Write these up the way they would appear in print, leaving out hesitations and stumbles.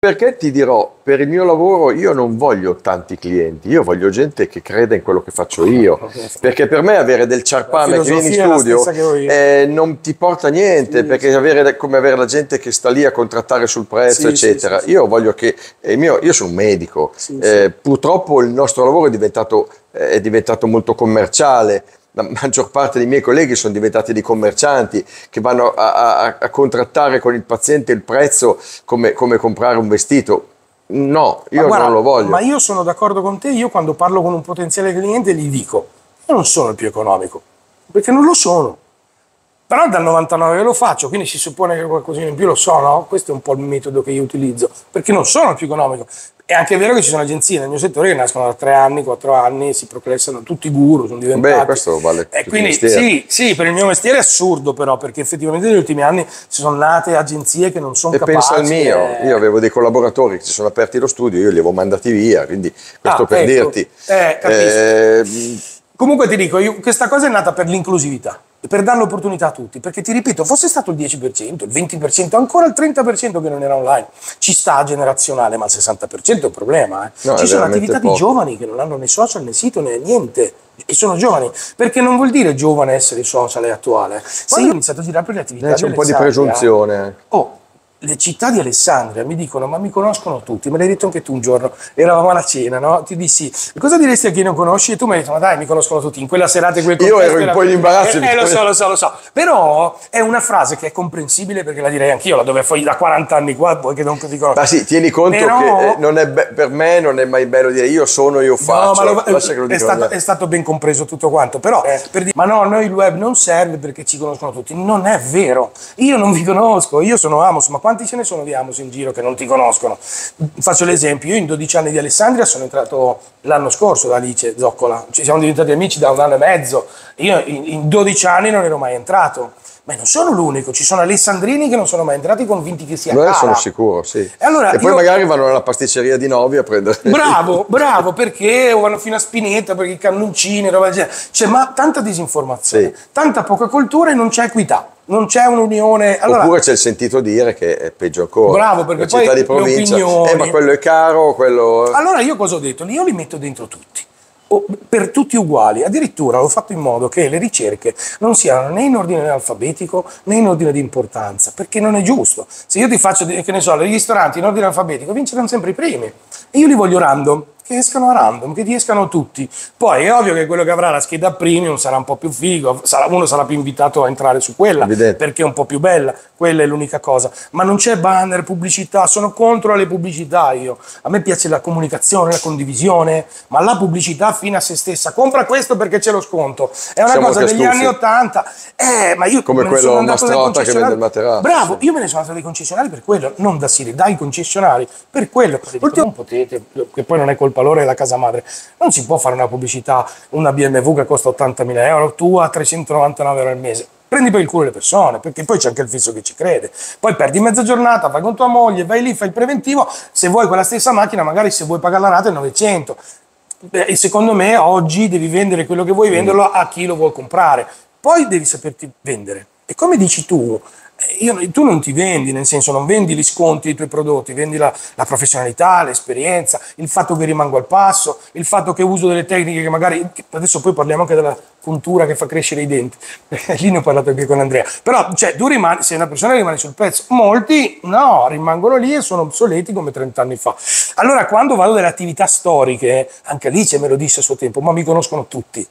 Perché ti dirò, per il mio lavoro io non voglio tanti clienti, io voglio gente che creda in quello che faccio io, perché per me avere del ciarpame che viene in studio non ti porta a niente, perché come avere la gente che sta lì a contrattare sul prezzo, eccetera. Io voglio che, io sono un medico, purtroppo il nostro lavoro è diventato molto commerciale. La maggior parte dei miei colleghi sono diventati dei commercianti che vanno a contrattare con il paziente il prezzo come comprare un vestito. No, io non lo voglio. Ma io sono d'accordo con te, io quando parlo con un potenziale cliente gli dico, io non sono il più economico, perché non lo sono. Però dal 99 lo faccio, quindi si suppone che qualcosina in più lo so, no? Questo è un po' il metodo che io utilizzo, perché non sono il più economico. È anche vero che ci sono agenzie nel mio settore che nascono da 3 anni, 4 anni, si proclassano tutti guru, sono diventati. Beh, questo vale per quindi sì, per il mio mestiere è assurdo però, perché effettivamente negli ultimi anni ci sono nate agenzie che non sono capaci. E pensa al mio, io avevo dei collaboratori che si sono aperti lo studio, io li avevo mandati via, quindi questo per dirti. Capisco. Comunque ti dico, questa cosa è nata per l'inclusività, per dare l'opportunità a tutti, perché ti ripeto, fosse stato il 10%, il 20%, ancora il 30% che non era online, ci sta generazionale, ma il 60% è un problema. No, ci sono attività di giovani che non hanno né social né sito né niente, e sono giovani, perché non vuol dire giovane essere social e attuale. Se io ho iniziato a girare per le attività c'è un po' di presunzione. Le città di Alessandria mi dicono, ma mi conoscono tutti, me l'hai detto anche tu un giorno, eravamo alla cena, no? Ti dissi, cosa diresti a chi non conosci? E tu mi hai detto, ma dai, mi conoscono tutti, in quella serata, quel io ero un po' in imbarazzo. Lo so, però è una frase che è comprensibile, perché la direi anch'io, dove fai da 40 anni qua, poi che non ti conosco. Ma sì, tieni conto che non è per me non è mai bello dire io sono, io faccio. No, ma è stato ben compreso tutto quanto, però per dire, ma no, noi il web non serve perché ci conoscono tutti, non è vero, io non vi conosco, io sono Amos, ma quanti ce ne sono di Amos in giro che non ti conoscono? Faccio l'esempio, io in 12 anni di Alessandria sono entrato l'anno scorso da Alice Zoccola, ci siamo diventati amici da 1 anno e mezzo, io in 12 anni non ero mai entrato. Ma non sono l'unico, ci sono alessandrini che non sono mai entrati convinti che sia cara. Sono sicuro, sì. E poi magari vanno alla pasticceria di Novi a prendere. Bravo, perché vanno fino a Spinetta, perché i cannoncini, roba del genere. C'è tanta disinformazione, tanta poca cultura e non c'è equità. Non c'è un'unione. Oppure c'è il sentito dire che è peggio ancora. Bravo, perché poi città di provincia. Ma quello è caro, quello. Allora io cosa ho detto? Io li metto dentro tutti. Per tutti uguali, addirittura ho fatto in modo che le ricerche non siano né in ordine alfabetico né in ordine di importanza, perché non è giusto. Se io ti faccio, che ne so, i ristoranti in ordine alfabetico vinceranno sempre i primi, e io li voglio random, che escano a random, che ti escano tutti. Poi è ovvio che quello che avrà la scheda premium sarà un po' più figo, uno sarà più invitato a entrare su quella, perché è un po' più bella, quella è l'unica cosa. Ma non c'è banner, pubblicità, sono contro le pubblicità io. A me piace la comunicazione, la condivisione, ma la pubblicità fine a se stessa. Compra questo perché c'è lo sconto. È una cosa degli anni 80. Ma io come quello Mastrota che vende il materasso. Bravo, io me ne sono andato dai concessionari per quello, non da Siri, dai concessionari per quello. Non potete, che poi non è colpa loro, è la casa madre. Non si può fare una pubblicità, una BMW che costa 80.000 euro, tu a 399 euro al mese. Prendi per il culo le persone, perché poi c'è anche il fisso che ci crede. Poi perdi mezza giornata, vai con tua moglie, vai lì, fai il preventivo. Se vuoi quella stessa macchina, magari se vuoi pagare la rata è 900. E secondo me oggi devi vendere quello che vuoi venderlo a chi lo vuol comprare. Poi devi saperti vendere. E come dici tu, tu non ti vendi, nel senso non vendi gli sconti dei tuoi prodotti, vendi la professionalità, l'esperienza, il fatto che rimango al passo, il fatto che uso delle tecniche che magari, adesso poi parliamo anche della puntura che fa crescere i denti, lì ne ho parlato anche con Andrea, però cioè, tu rimani, se una persona rimane sul pezzo, molti no, rimangono lì e sono obsoleti come 30 anni fa. Allora quando vado delle attività storiche, anche Alice me lo disse a suo tempo, ma mi conoscono tutti.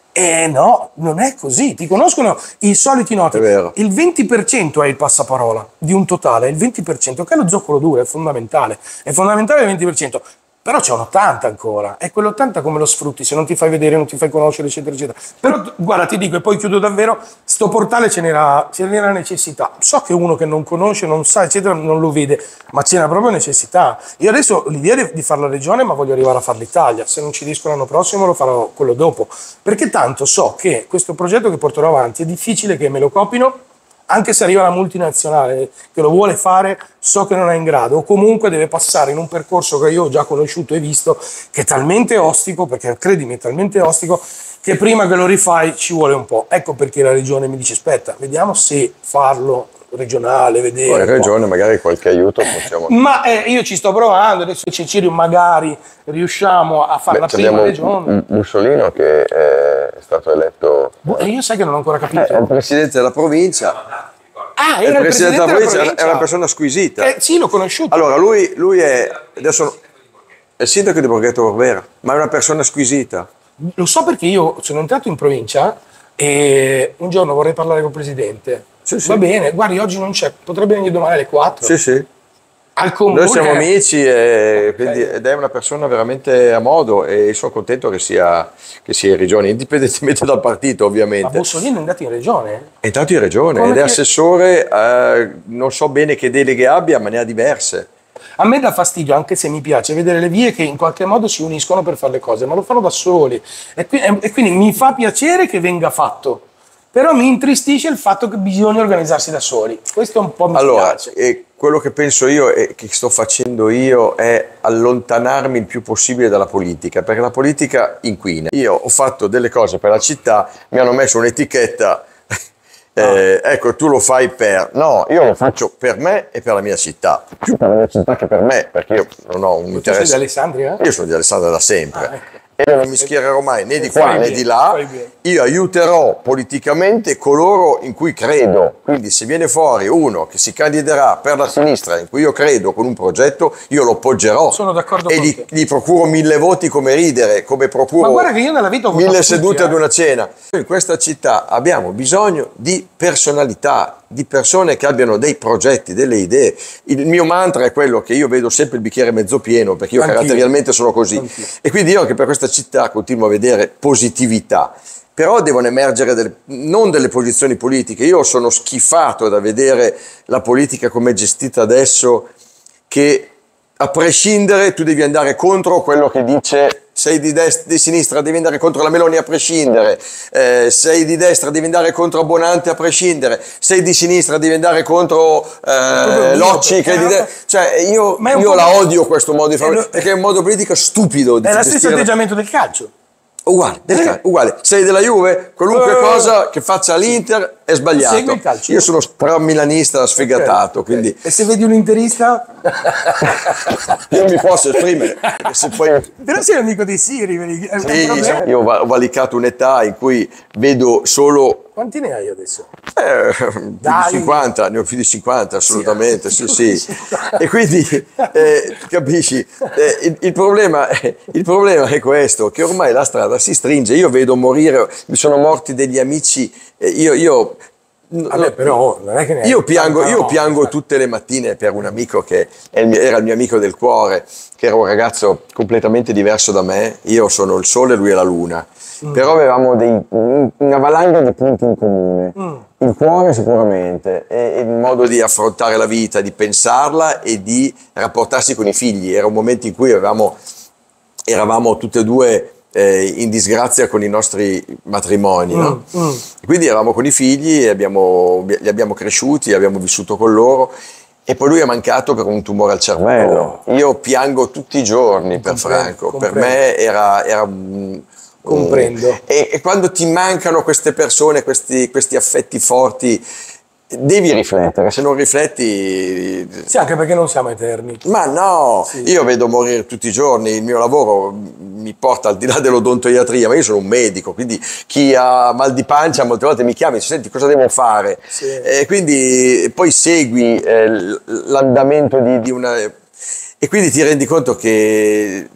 No, non è così, ti conoscono i soliti noti. Il 20% è il passaparola di un totale, il 20% che è lo zoccolo duro, è fondamentale il 20%. Però c'è un 80 ancora, e quell'80 come lo sfrutti se non ti fai vedere, non ti fai conoscere, eccetera, eccetera. Però guarda, ti dico, e poi chiudo davvero, sto portale ce n'era necessità. So che uno che non conosce, non sa, eccetera, non lo vede, ma ce n'era proprio necessità. Io adesso ho l'idea di fare la regione, ma voglio arrivare a fare l'Italia. Se non ci riesco l'anno prossimo lo farò quello dopo, perché tanto so che questo progetto che porterò avanti è difficile che me lo copino. Anche se arriva una multinazionale che lo vuole fare, so che non è in grado, o comunque deve passare in un percorso che io ho già conosciuto e visto, che è talmente ostico, perché credimi, è talmente ostico, che prima che lo rifai ci vuole un po'. Ecco perché la regione mi dice, aspetta, vediamo se farlo regionale, vedere. Poi in regione magari qualche aiuto possiamo... Ma io ci sto provando, adesso Cicilio magari riusciamo a fare la prima regione. Mussolino che è stato eletto... Io sai che non ho ancora capito. È il presidente della provincia. Ah, era il presidente della provincia? È una persona squisita. Sì, l'ho conosciuto. Allora, lui è... adesso è il sindaco di Borghetto Vorbera, ma è una persona squisita. Lo so perché io sono entrato in provincia e un giorno vorrei parlare col presidente. Sì, sì. Va bene, guardi, oggi non c'è, potrebbe venire domani alle 4. Sì, sì. Al comune. Noi siamo amici ed è una persona veramente a modo e sono contento che sia in regione, indipendentemente dal partito ovviamente. Ma Mussolini è andato in regione? È entrato in regione ed è assessore, non so bene che deleghe abbia, ma ne ha diverse. A me dà fastidio, anche se mi piace, vedere le vie che in qualche modo si uniscono per fare le cose, ma lo fanno da soli. E quindi mi fa piacere che venga fatto, però mi intristisce il fatto che bisogna organizzarsi da soli. Questo un po' mi piace. E quello che penso io e che sto facendo io è allontanarmi il più possibile dalla politica, perché la politica inquina. Io ho fatto delle cose per la città, mi hanno messo un'etichetta. Ecco, tu lo fai per... No, io lo faccio per me e per la mia città. Più per la mia città che per me, perché io non ho un interesse... Tu sei di Alessandria? Io sono di Alessandria da sempre. Ecco. E non mi schiererò mai né di qua né di là. Io aiuterò politicamente coloro in cui credo. Quindi se viene fuori uno che si candiderà per la sinistra in cui io credo con un progetto, io lo appoggerò. Sono d'accordo e con te. gli procuro 1000 voti come ridere, come procuro... Ma guarda che io nella vita ho 1000 sedute ad una cena. In questa città abbiamo bisogno di personalità, di persone che abbiano dei progetti, delle idee. Il mio mantra è quello che io vedo sempre il bicchiere mezzo pieno, perché io caratterialmente sono così. E quindi io anche per questa città continuo a vedere positività. Però devono emergere non delle posizioni politiche. Io sono schifato da vedere la politica come è gestita adesso, che a prescindere tu devi andare contro quello che dice... Sei di sinistra, devi andare contro la Meloni a prescindere, sei di destra, devi andare contro Bonante a prescindere, sei di sinistra, devi andare contro Locci. Cioè io la odio questo modo di fare, perché è un modo politico stupido. È lo stesso atteggiamento del calcio. Uguale. Sei della Juve, qualunque cosa che faccia l'Inter è sbagliato. Segui il calcio. Io sono milanista sfegatato, quindi... E se vedi un interista? Io mi posso esprimere. Però sei amico di Siri, io ho valicato un'età in cui vedo solo... Quanti ne hai adesso? Più di 50, ne ho più di 50 assolutamente, sì. E quindi, capisci, il problema è questo, che ormai la strada si stringe, io vedo morire, mi sono morti degli amici, però non è che io piango tutte le mattine per un amico che era il mio amico del cuore, che era un ragazzo completamente diverso da me. Io sono il sole e lui è la luna. Però avevamo una valanga di punti in comune. Il cuore sicuramente, e il modo di affrontare la vita, di pensarla e di rapportarsi con i figli. Era un momento in cui eravamo tutte e due in disgrazia con i nostri matrimoni, no? Quindi eravamo con i figli, li abbiamo cresciuti, abbiamo vissuto con loro, e poi lui è mancato per un tumore al cervello. Io piango tutti i giorni per Franco. Per me era comprendo. E quando ti mancano queste persone, questi affetti forti, devi riflettere. Se non rifletti... Sì, anche perché non siamo eterni. Ma no, sì. Io vedo morire tutti i giorni. Il mio lavoro mi porta al di là dell'odontoiatria, ma io sono un medico, quindi chi ha mal di pancia molte volte mi chiama e dice: senti, cosa devo fare? Sì. E quindi poi segui l'andamento di una... E quindi ti rendi conto che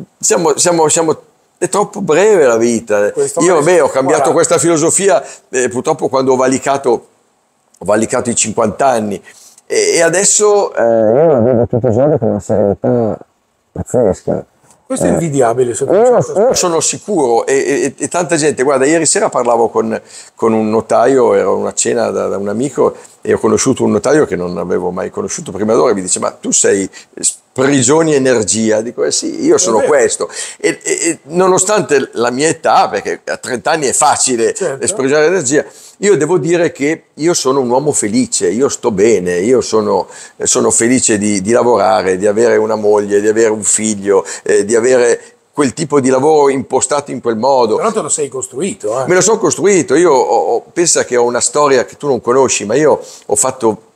è troppo breve la vita. Io ho cambiato questa filosofia purtroppo quando ho valicato i 50 anni e adesso io la vedo tutti i giorni con una serenità pazzesca. Questo è invidiabile. Io sono sicuro e tanta gente, guarda, ieri sera parlavo con un notaio, ero a una cena da un amico e ho conosciuto un notaio che non avevo mai conosciuto prima d'ora, e mi dice: ma tu sprigioni energia? Dico: sì, io sono questo. E nonostante la mia età, perché a 30 anni è facile sprigionare energia, io devo dire che io sono un uomo felice, io sto bene, io sono felice di lavorare, di avere una moglie, di avere un figlio, di avere quel tipo di lavoro impostato in quel modo. Però te lo sei costruito. Me lo sono costruito, pensa che ho una storia che tu non conosci, ma io ho fatto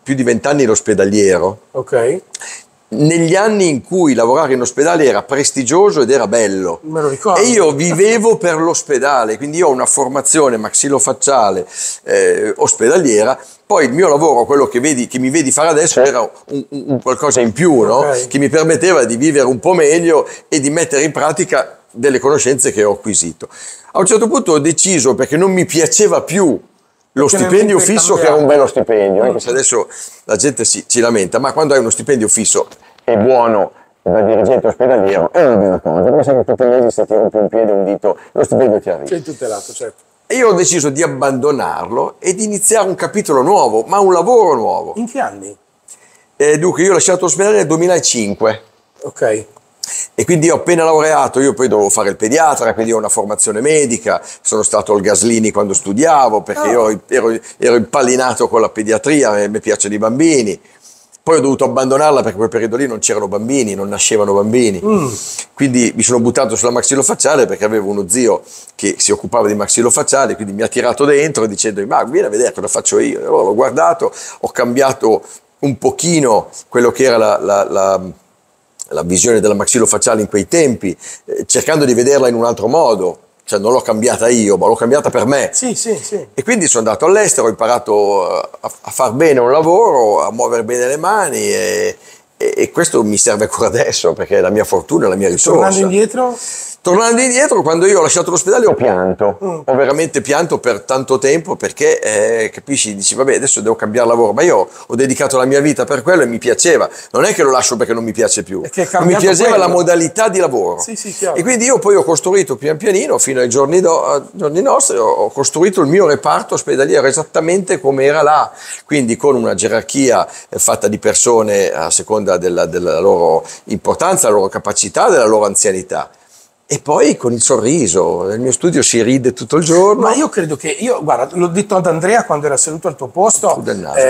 più di 20 anni l'ospedaliero. Ok. Negli anni in cui lavorare in ospedale era prestigioso ed era bello. Me lo ricordo. E io vivevo per l'ospedale, quindi io ho una formazione maxillofacciale ospedaliera. Poi il mio lavoro, quello che mi vedi fare adesso, era un qualcosa in più, no? Okay. Che mi permetteva di vivere un po' meglio e di mettere in pratica delle conoscenze che ho acquisito. A un certo punto ho deciso, perché non mi piaceva più lo stipendio fisso, che era un bello stipendio, anche se adesso la gente ci lamenta, ma quando hai uno stipendio fisso e buono da dirigente ospedaliero è una bella cosa, perché sai che tutti i mesi se ti rompi un piede, un dito, lo stipendio ti arriva. Sei tutelato, certo. E io ho deciso di abbandonarlo e di iniziare un capitolo nuovo, ma un lavoro nuovo. In che anni? Dunque, io ho lasciato l'ospedale nel 2005. Ok. E quindi ho appena laureato, io poi dovevo fare il pediatra, quindi ho una formazione medica, sono stato al Gaslini quando studiavo, perché io ero impallinato con la pediatria, mi piacciono i bambini. Poi ho dovuto abbandonarla perché quel periodo lì non c'erano bambini, non nascevano bambini. Quindi mi sono buttato sulla maxillofacciale perché avevo uno zio che si occupava di maxillofacciale, quindi mi ha tirato dentro dicendomi: ma vieni a vedere cosa faccio io. E allora l'ho guardato, ho cambiato un pochino quello che era la visione della maxillofacciale in quei tempi, cercando di vederla in un altro modo. Cioè non l'ho cambiata io, ma l'ho cambiata per me. Sì. E quindi sono andato all'estero, ho imparato a far bene un lavoro, a muovere bene le mani e questo mi serve ancora adesso perché è la mia fortuna, la mia risorsa. Tornando indietro, quando io ho lasciato l'ospedale ho pianto, ho veramente pianto per tanto tempo perché capisci, dici vabbè adesso devo cambiare lavoro, ma io ho dedicato la mia vita per quello e mi piaceva, non è che lo lascio perché non mi piace più, ma mi piaceva la modalità di lavoro. Sì, chiaro. E quindi io poi ho costruito pian pianino fino ai giorni nostri, ho costruito il mio reparto ospedaliero esattamente come era là, quindi con una gerarchia fatta di persone a seconda della loro importanza, della loro capacità, della loro anzianità. E poi con il sorriso, nel mio studio si ride tutto il giorno. Ma io credo che, guarda, l'ho detto ad Andrea quando era seduto al tuo posto,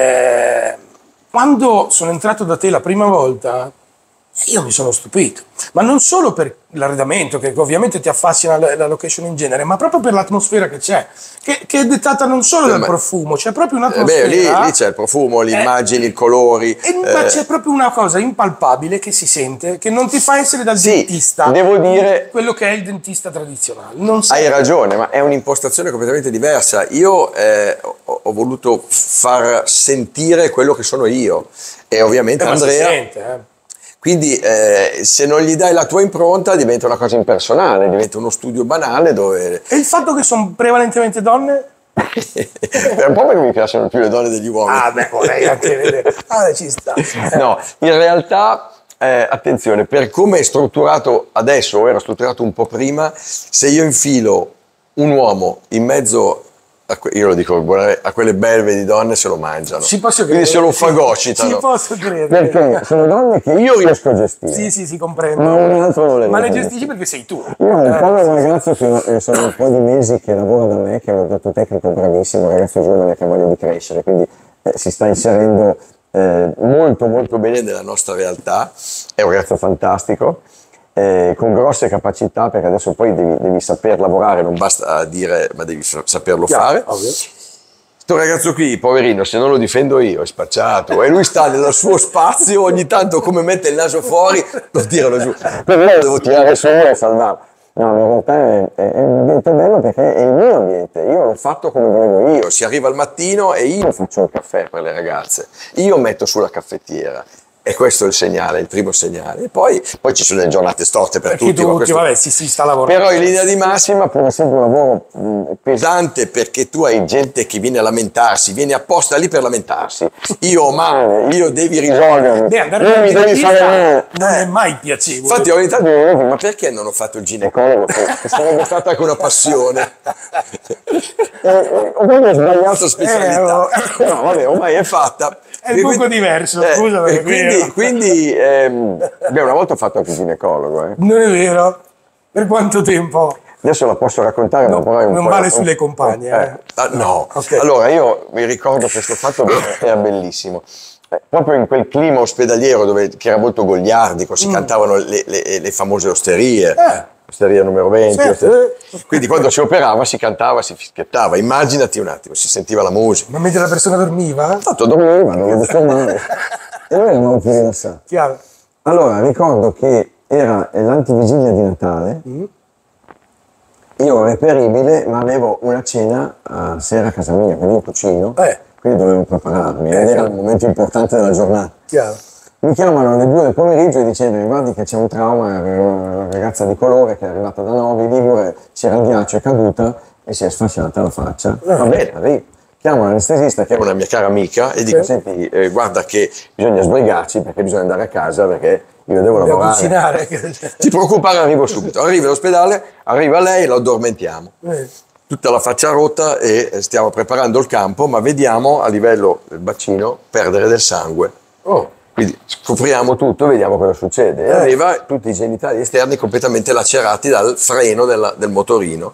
quando sono entrato da te la prima volta, io mi sono stupito, ma non solo per l'arredamento, che ovviamente ti affascina la location in genere, ma proprio per l'atmosfera che c'è, che è dettata non solo dal profumo, c'è proprio un'atmosfera. Lì c'è il profumo, le immagini, i colori. Ma c'è proprio una cosa impalpabile che si sente, che non ti fa essere dal dentista. Devo dire, quello che è il dentista tradizionale. Hai ragione, ma è un'impostazione completamente diversa. Io ho voluto far sentire quello che sono io. E ovviamente Andrea. Si sente, Quindi se non gli dai la tua impronta diventa una cosa impersonale, diventa uno studio banale dove... E il fatto che sono prevalentemente donne? È un po' perché mi piacciono più le donne degli uomini. Vorrei anche vedere. Ci sta. No, in realtà, attenzione, per come è strutturato adesso, o era strutturato un po' prima, se io infilo un uomo in mezzo... Io lo dico, a quelle belve di donne se lo mangiano. Ci posso credere. Quindi se lo fagocitano. Ci posso credere. Perché sono donne che io riesco a gestire. Sì, comprendo. Ma un altro non le Ma le gestisci perché sei tu. Io un povero ragazzo, sono un po' di mesi che lavora da me, che è un odontotecnico bravissimo, un ragazzo giovane che ha voglia di crescere, quindi si sta inserendo molto molto bene nella nostra realtà. È un ragazzo fantastico. Con grosse capacità, perché adesso poi devi saper lavorare, non basta dire, ma devi saperlo fare. Questo ragazzo qui, poverino, se non lo difendo io, è spacciato, e lui sta nel suo spazio, ogni tanto come mette il naso fuori, lo tirano giù. Per me lo devo tirare su e salvarlo. No, in realtà è un ambiente bello perché è il mio ambiente, io l'ho fatto come volevo io, si arriva al mattino e io faccio il caffè per le ragazze, io metto sulla caffettiera. E questo è il segnale, il primo segnale. E poi ci sono le giornate storte per tutti. Vabbè, si sta lavorando. Però in linea di massima, pur essendo un lavoro pesante, perché tu hai gente che viene a lamentarsi, viene apposta lì per lamentarsi. Io ho male, io devi risolvermi. Non mi devi fare non è mai piacevole. Infatti ogni tanto mi dico, ma perché non ho fatto il ginecologo? Che sarebbe stata anche una passione. Ho sbagliato specialità. No, vabbè, ormai è fatta. È un poco diverso, scusa. Quindi una volta ho fatto anche il ginecologo. Non è vero? Per quanto tempo? Adesso la posso raccontare, no, ma non vale sulle compagne. No, okay. Allora io mi ricordo questo fatto che era bellissimo. Proprio in quel clima ospedaliero che era molto goliardico, si cantavano le famose osterie. osteria numero 20. Certo. Quindi quando si operava si cantava, si fischiettava. Immaginati un attimo, si sentiva la musica. Ma mentre la persona dormiva? Tanto dormiva, non lo disturbare. E noi eravamo più rilassati. Chiaro. Allora, ricordo che era l'antivigilia di Natale, io reperibile, ma avevo una cena a sera a casa mia, quindi io cucino, quindi dovevo prepararmi, ed era un momento importante della giornata. Chiaro. Mi chiamano alle 2 del pomeriggio e dicendomi: guardi che c'è un trauma, una ragazza di colore che è arrivata da Novi Ligure, c'era il ghiaccio, è caduta e si è sfasciata la faccia. Va bene, arrivo. Chiamo l'anestesista che è una mia cara amica e dico: senti, guarda che bisogna sbrigarci perché bisogna andare a casa perché io devo lavorare. Cucinare. Ti preoccupare, arrivo subito. Arrivo all'ospedale, arriva lei, lo addormentiamo. Tutta la faccia rotta e stiamo preparando il campo, ma vediamo a livello del bacino perdere del sangue. Quindi scopriamo tutto, vediamo cosa succede. E arriva tutti i genitali esterni completamente lacerati dal freno del motorino.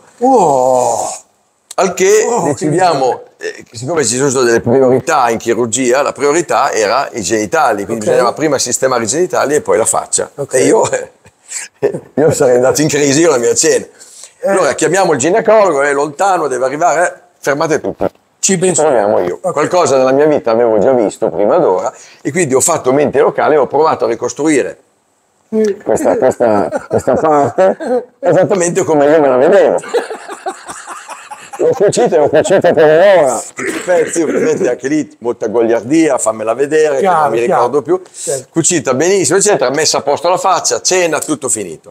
Al che decidiamo, siccome ci sono delle priorità in chirurgia, la priorità era i genitali, quindi bisognava prima sistemare i genitali e poi la faccia. E io sarei andato in crisi con la mia cena. Allora chiamiamo il ginecologo, è lontano, deve arrivare, fermate tutto. Ci proviamo io. Qualcosa nella mia vita avevo già visto prima d'ora e quindi ho fatto mente locale e ho provato a ricostruire questa parte esattamente come io me la vedevo. L'ho cucita per un'ora. I pezzi, ovviamente anche lì molta goliardia, fammela vedere, che non mi ricordo più. Cucita benissimo, eccetera, messa a posto la faccia, cena, tutto finito.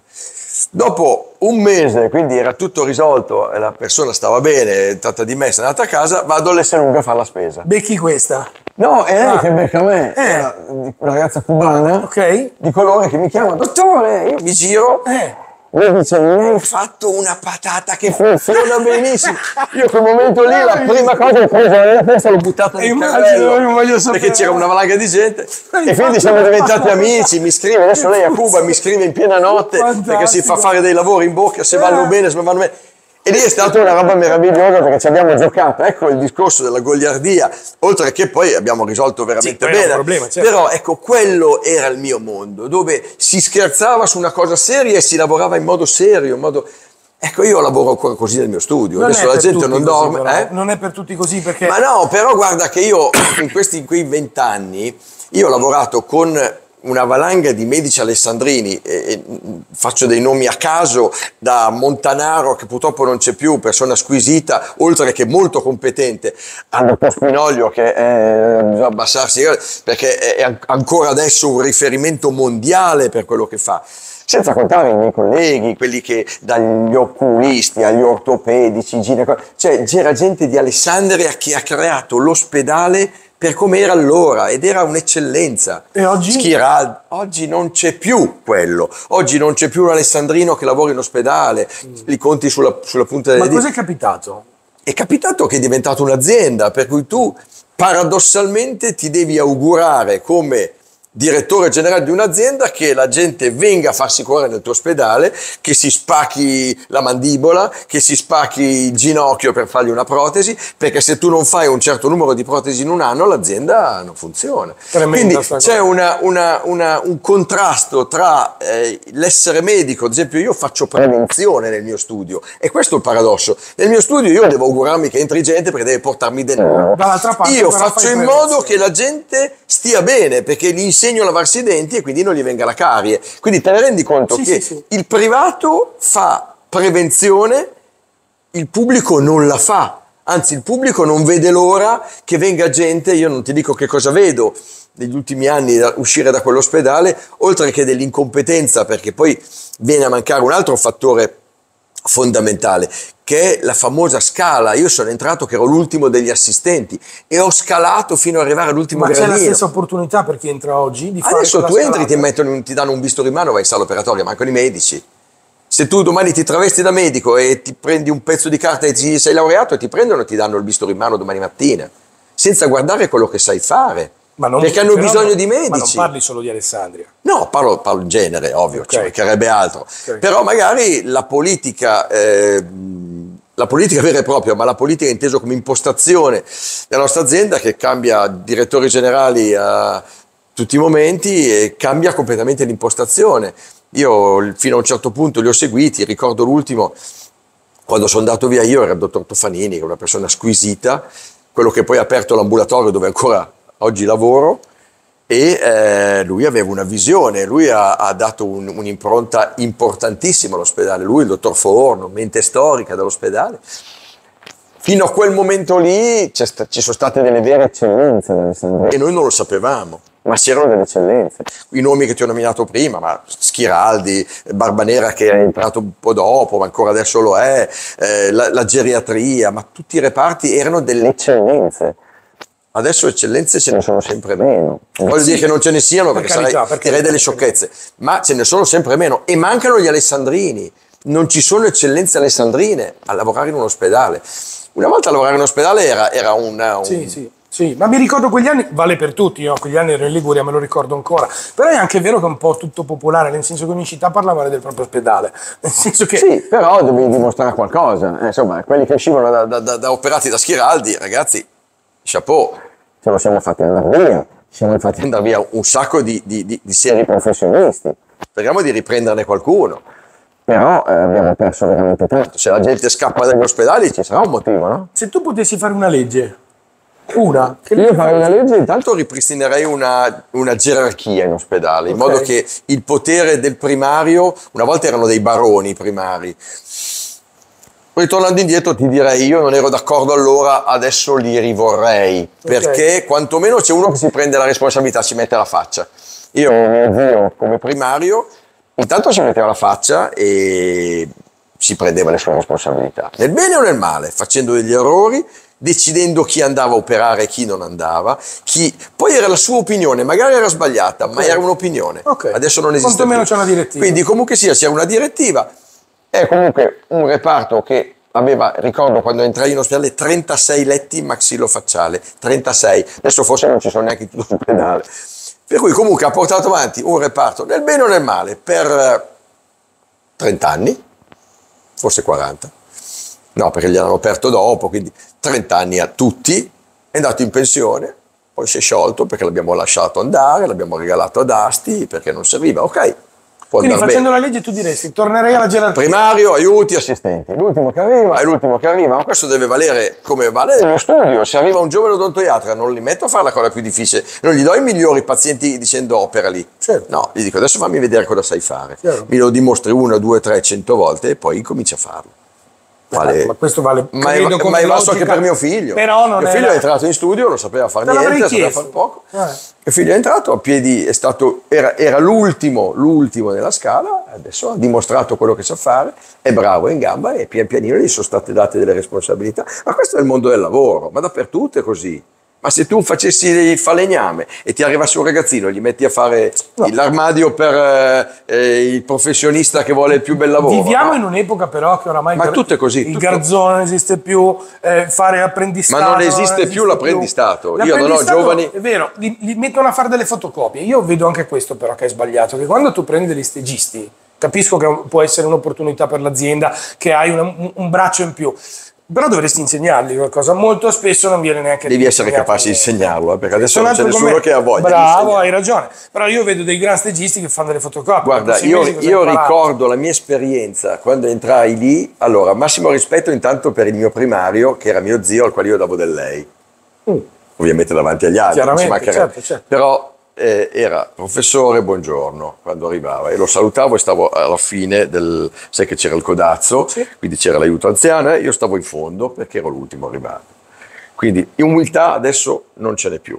Dopo un mese, quindi era tutto risolto e la persona stava bene, è stata dimessa, è andata a casa, vado all'Esselunga a fare la spesa. Becchi questa? No, è lei che becca me. Era una ragazza cubana di colore che mi chiama: dottore, io mi giro. Mi dice: mi hai fatto una patata che funziona benissimo. Io in quel momento lì la prima cosa che ho preso nella testa l'ho buttata nel carrello perché c'era una valanga di gente e quindi siamo diventati amici. Mi scrive, adesso lei a Cuba mi scrive in piena notte perché si fa fare dei lavori in bocca, se vanno bene, se non vanno bene. E lì è stata una roba meravigliosa perché ci abbiamo giocato. Ecco il discorso della goliardia, oltre che poi abbiamo risolto veramente bene. Problema, certo. Però ecco, quello era il mio mondo, dove si scherzava su una cosa seria e si lavorava in modo serio, in modo... Ecco, io lavoro ancora così nel mio studio, adesso la gente non dorme. Però, non è per tutti così perché... Ma no, però guarda che io in quei 20 anni, io ho lavorato con una valanga di medici alessandrini, faccio dei nomi a caso, da Montanaro, che purtroppo non c'è più, persona squisita, oltre che molto competente, a dottor Spinoglio, che bisogna abbassarsi, perché è ancora adesso un riferimento mondiale per quello che fa. Senza contare i miei colleghi, quelli che dagli oculisti agli ortopedici, cioè c'era gente di Alessandria che ha creato l'ospedale per come era allora ed era un'eccellenza. E oggi? Schiraldi. Oggi non c'è più quello. Oggi non c'è più un alessandrino che lavora in ospedale, li conti sulla punta delle dita. Ma cos'è capitato? È capitato che è diventato un'azienda, per cui tu paradossalmente ti devi augurare come direttore generale di un'azienda che la gente venga a farsi curare nel tuo ospedale, che si spacchi la mandibola, che si spacchi il ginocchio per fargli una protesi, perché se tu non fai un certo numero di protesi in un anno l'azienda non funziona. Quindi c'è un contrasto tra l'essere medico, ad esempio io faccio prevenzione nel mio studio e questo è il paradosso. Nel mio studio io devo augurarmi che entri gente perché deve portarmi denaro. Io faccio in modo che la gente stia bene perché gli insegno a lavarsi i denti e quindi non gli venga la carie. Quindi te ne rendi conto che il privato fa prevenzione, il pubblico non la fa. Anzi, il pubblico non vede l'ora che venga gente, io non ti dico che cosa vedo negli ultimi anni uscire da quell'ospedale, oltre che dell'incompetenza, perché poi viene a mancare un altro fattore fondamentale, che è la famosa scala. Io sono entrato che ero l'ultimo degli assistenti e ho scalato fino ad arrivare all'ultimo gradino. Ma c'è la stessa opportunità per chi entra oggi di fare adesso tu entri, ti danno un bisturi in mano, vai in sala operatoria, mancano i medici. Se tu domani ti travesti da medico e ti prendi un pezzo di carta e ti sei laureato e ti prendono e ti danno il bisturi in mano domani mattina, senza guardare quello che sai fare. Perché hanno bisogno di medici. Ma non parli solo di Alessandria. No, parlo in genere, ovvio, ci mancherebbe altro. Però magari la politica vera e propria, ma la politica inteso come impostazione della nostra azienda, che cambia direttori generali a tutti i momenti e cambia completamente l'impostazione. Io fino a un certo punto li ho seguiti, ricordo l'ultimo, quando sono andato via io era il dottor Toffanini, che è una persona squisita, quello che poi ha aperto l'ambulatorio dove ancora oggi lavoro, e lui aveva una visione, lui ha dato un'impronta importantissima all'ospedale, lui il dottor Forno, mente storica dell'ospedale. Fino a quel momento lì ci sono state delle vere eccellenze dell'Alessandria. E noi non lo sapevamo. Ma c'erano delle eccellenze. I nomi che ti ho nominato prima, ma Schiraldi, Barbanera che è entrato un po' dopo, ma ancora adesso lo è, la geriatria, ma tutti i reparti erano delle eccellenze. Adesso eccellenze ce ne sono sempre meno. Voglio dire che non ce ne siano perché direi delle sciocchezze, ma ce ne sono sempre meno e mancano gli alessandrini. Non ci sono eccellenze alessandrine a lavorare in un ospedale. Una volta lavorare in ospedale era un... Sì, ma mi ricordo quegli anni, vale per tutti, io quegli anni ero in Liguria, me lo ricordo ancora, però è anche vero che è un po' tutto popolare, nel senso che ogni città parla male del proprio ospedale, nel senso che... Sì, però devi dimostrare qualcosa, insomma, quelli che uscivano da operati da Schiraldi, ragazzi, chapeau. Ce lo siamo fatti andare via, un sacco di seri professionisti. Speriamo di riprenderne qualcuno. Però abbiamo perso veramente tanto. Se la gente scappa dagli ospedali ci sarà un motivo, no? Se tu potessi fare una legge, io farei una legge, intanto ripristinerei una gerarchia in ospedale, in modo che il potere del primario, una volta erano dei baroni i primari, ritornando indietro ti direi io non ero d'accordo allora, adesso li rivorrei, perché quantomeno c'è uno che si prende la responsabilità, si mette la faccia. Io, mio zio, come primario, intanto si metteva la faccia e si prendeva le sue responsabilità, nel bene o nel male, facendo degli errori, decidendo chi andava a operare e chi non andava, poi era la sua opinione, magari era sbagliata, ma era un'opinione. Adesso non esiste più. Quantomeno c'è una direttiva. Quindi comunque c'era una direttiva. È comunque un reparto che aveva, ricordo quando entrai in ospedale, 36 letti maxillofacciale, 36, adesso forse non ci sono neanche in tutto l'ospedale. Per cui comunque ha portato avanti un reparto nel bene o nel male per 30 anni, forse 40. No, perché gli hanno aperto dopo, quindi 30 anni a tutti, è andato in pensione, poi si è sciolto perché l'abbiamo lasciato andare, l'abbiamo regalato ad Asti perché non serviva, ok. Quindi facendo la legge tu diresti, tornerei alla gerarchia. Primario, aiuti, assistenti, l'ultimo che arriva, ma questo deve valere come vale nello studio. Se arriva un giovane odontoiatra non li metto a fare la cosa più difficile, non gli do i migliori pazienti dicendo opera lì. Certo. No, gli dico adesso fammi vedere cosa sai fare. Certo. Mi lo dimostri 1, 2, 3, 100 volte e poi incominci a farlo. Ma questo vale, ma è valso anche per mio figlio. Però non mio figlio è entrato in studio, non sapeva fare niente, sapeva fare poco. Mio figlio è entrato a piedi, era l'ultimo nella scala, adesso ha dimostrato quello che sa fare, è bravo, è in gamba e pian pianino gli sono state date delle responsabilità. Ma questo è il mondo del lavoro, ma dappertutto è così. Ma se tu facessi il falegname e ti arrivasse un ragazzino, gli metti a fare l'armadio per il professionista che vuole il più bel lavoro. Viviamo in un'epoca però che oramai... Ma tutto è così. Il garzone non esiste più, fare apprendistato... Ma non esiste più l'apprendistato. Io non ho giovani... È vero, li mettono a fare delle fotocopie. Io vedo anche questo però che è sbagliato, che quando tu prendi degli stagisti, capisco che può essere un'opportunità per l'azienda, che hai un braccio in più, però dovresti insegnargli qualcosa, molto spesso non viene neanche... Devi essere capace di insegnarlo, perché adesso non c'è nessuno che ha voglia. Bravo, hai ragione, però io vedo dei gran stagisti che fanno delle fotocopie. Guarda, io ricordo la mia esperienza quando entrai lì, allora, massimo rispetto intanto per il mio primario, che era mio zio, al quale io davo del lei. Ovviamente davanti agli altri, non ci mancherebbe. Certo. Però era professore, buongiorno, quando arrivava, e lo salutavo e stavo alla fine sai che c'era il codazzo, quindi c'era l'aiuto anziano, io stavo in fondo perché ero l'ultimo arrivato. Quindi umiltà adesso non ce n'è più.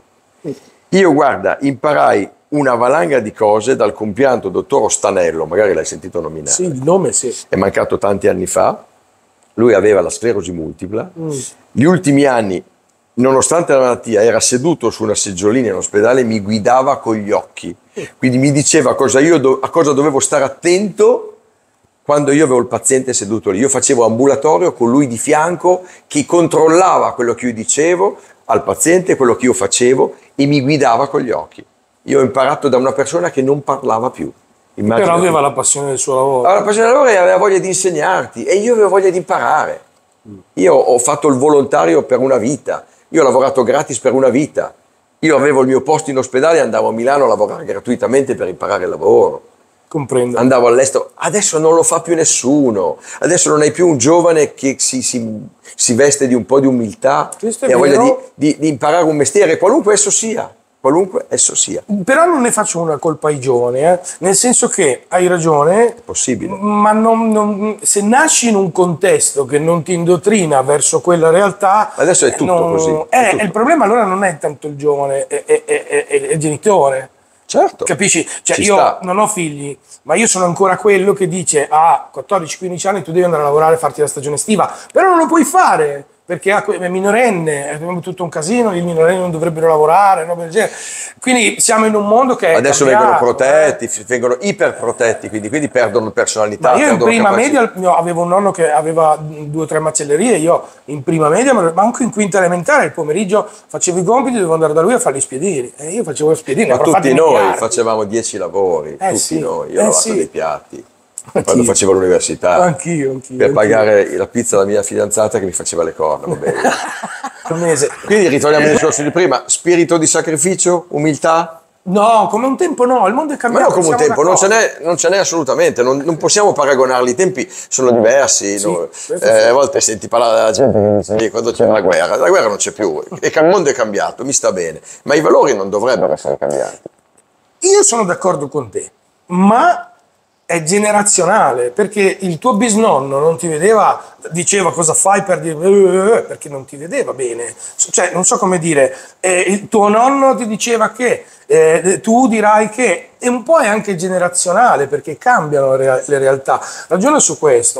Io, guarda, imparai una valanga di cose dal compianto dottor Ostanello, magari l'hai sentito nominare. Sì, il nome sì. È mancato tanti anni fa, lui aveva la sclerosi multipla, gli ultimi anni, nonostante la malattia, era seduto su una seggiolina in ospedale e mi guidava con gli occhi. Quindi mi diceva a cosa dovevo stare attento quando io avevo il paziente seduto lì. Io facevo ambulatorio con lui di fianco che controllava quello che io dicevo al paziente, quello che io facevo e mi guidava con gli occhi. Io ho imparato da una persona che non parlava più. Però aveva la passione del suo lavoro. Aveva la passione del lavoro e aveva voglia di insegnarti e io avevo voglia di imparare. Io ho fatto il volontario per una vita. Io ho lavorato gratis per una vita. Io avevo il mio posto in ospedale e andavo a Milano a lavorare gratuitamente per imparare il lavoro. Comprendo. Andavo all'estero, adesso non lo fa più nessuno, adesso non hai più un giovane che si veste di un po' di umiltà e ha voglia di imparare un mestiere, qualunque esso sia. Però non ne faccio una colpa ai giovani, nel senso che hai ragione, è possibile. Ma se nasci in un contesto che non ti indottrina verso quella realtà, adesso è tutto così. Il problema allora non è tanto il giovane, è il genitore. Certo. Capisci? Cioè io non ho figli, ma io sono ancora quello che dice a 14-15 anni tu devi andare a lavorare e farti la stagione estiva, però non lo puoi fare perché è minorenne, è tutto un casino, i minorenni non dovrebbero lavorare, roba del genere. Quindi siamo in un mondo che adesso vengono protetti, vengono iperprotetti, quindi perdono personalità. Ma io in prima media avevo un nonno che aveva 2 o 3 macellerie, io in prima media, ma anche in quinta elementare, il pomeriggio facevo i compiti, dovevo andare da lui a fare gli spiedini, e io facevo gli spiedini. Ma tutti noi facevamo 10 lavori, tutti noi, io ho lavato dei piatti. Quando facevo l'università, anch'io per pagare la pizza alla mia fidanzata che mi faceva le corna, va bene. Quindi ritorniamo al discorso di prima, spirito di sacrificio, umiltà? No, come un tempo no, il mondo è cambiato. Ma no, come un tempo, non ce n'è assolutamente, non possiamo paragonarli, i tempi sono diversi, a volte senti parlare della gente che quando c'è la guerra non c'è più, il mondo è cambiato, mi sta bene, ma i valori non dovrebbero essere cambiati. Io sono d'accordo con te, ma è generazionale, perché il tuo bisnonno non ti vedeva, diceva cosa fai per dire, perché non ti vedeva bene, cioè non so come dire, il tuo nonno ti diceva che, tu dirai che, e un po' è anche generazionale perché cambiano le realtà. Ragiona su questo,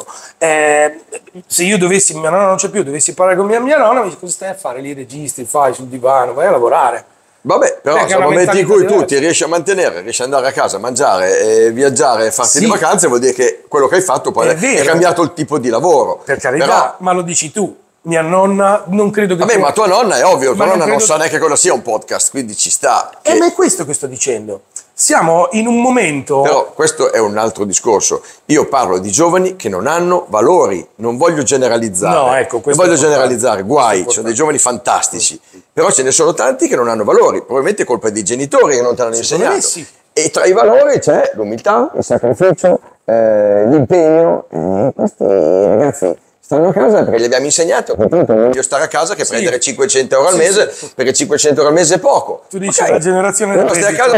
se io dovessi, mia nonna non c'è più, dovessi parlare con mia nonna, mi dice cosa stai a fare lì, registri, fai sul divano, vai a lavorare. Vabbè, però sono momenti in cui tu ti riesci a mantenere, riesci ad andare a casa, mangiare, viaggiare, farti le vacanze, vuol dire che quello che hai fatto poi è cambiato il tipo di lavoro. Per carità, ma lo dici tu. Mia nonna non credo che... Vabbè, ma tua nonna è ovvio, tua nonna non sa neanche cosa sia un podcast, quindi ci sta. Ma è questo che sto dicendo. Siamo in un momento... Però questo è un altro discorso. Io parlo di giovani che non hanno valori, non voglio generalizzare. No, ecco, non voglio generalizzare, guai, ci sono dei giovani fantastici. Però ce ne sono tanti che non hanno valori, probabilmente è colpa dei genitori che non te l'hanno insegnato. Sì. E tra i valori c'è l'umiltà, il sacrificio, l'impegno. Questi ragazzi stanno a casa perché gli abbiamo insegnato che è meglio stare a casa che prendere 500 euro al mese, perché 500 euro al mese è poco. Tu dici la generazione del stai a casa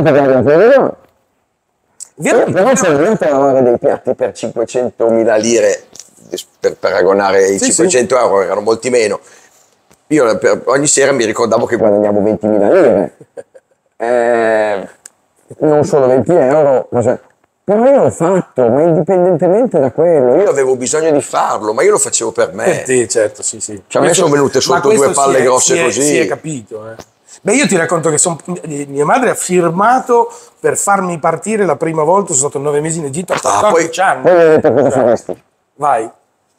però se non a lavare dei piatti per 500.000 lire, per paragonare i 500 euro, erano molti meno. Io ogni sera mi ricordavo che guadagniamo 20.000 lire. Non solo 20 euro, però io l'ho fatto, ma indipendentemente da quello. Io avevo bisogno di farlo, ma io lo facevo per me. Per te, certo, sì. Cioè, a me sono venute sotto 2 palle grosse così. Si è capito, Beh, io ti racconto che mia madre ha firmato per farmi partire la prima volta, sono stato 9 mesi in Egitto a 14 anni. Per cosa faresti? Vai.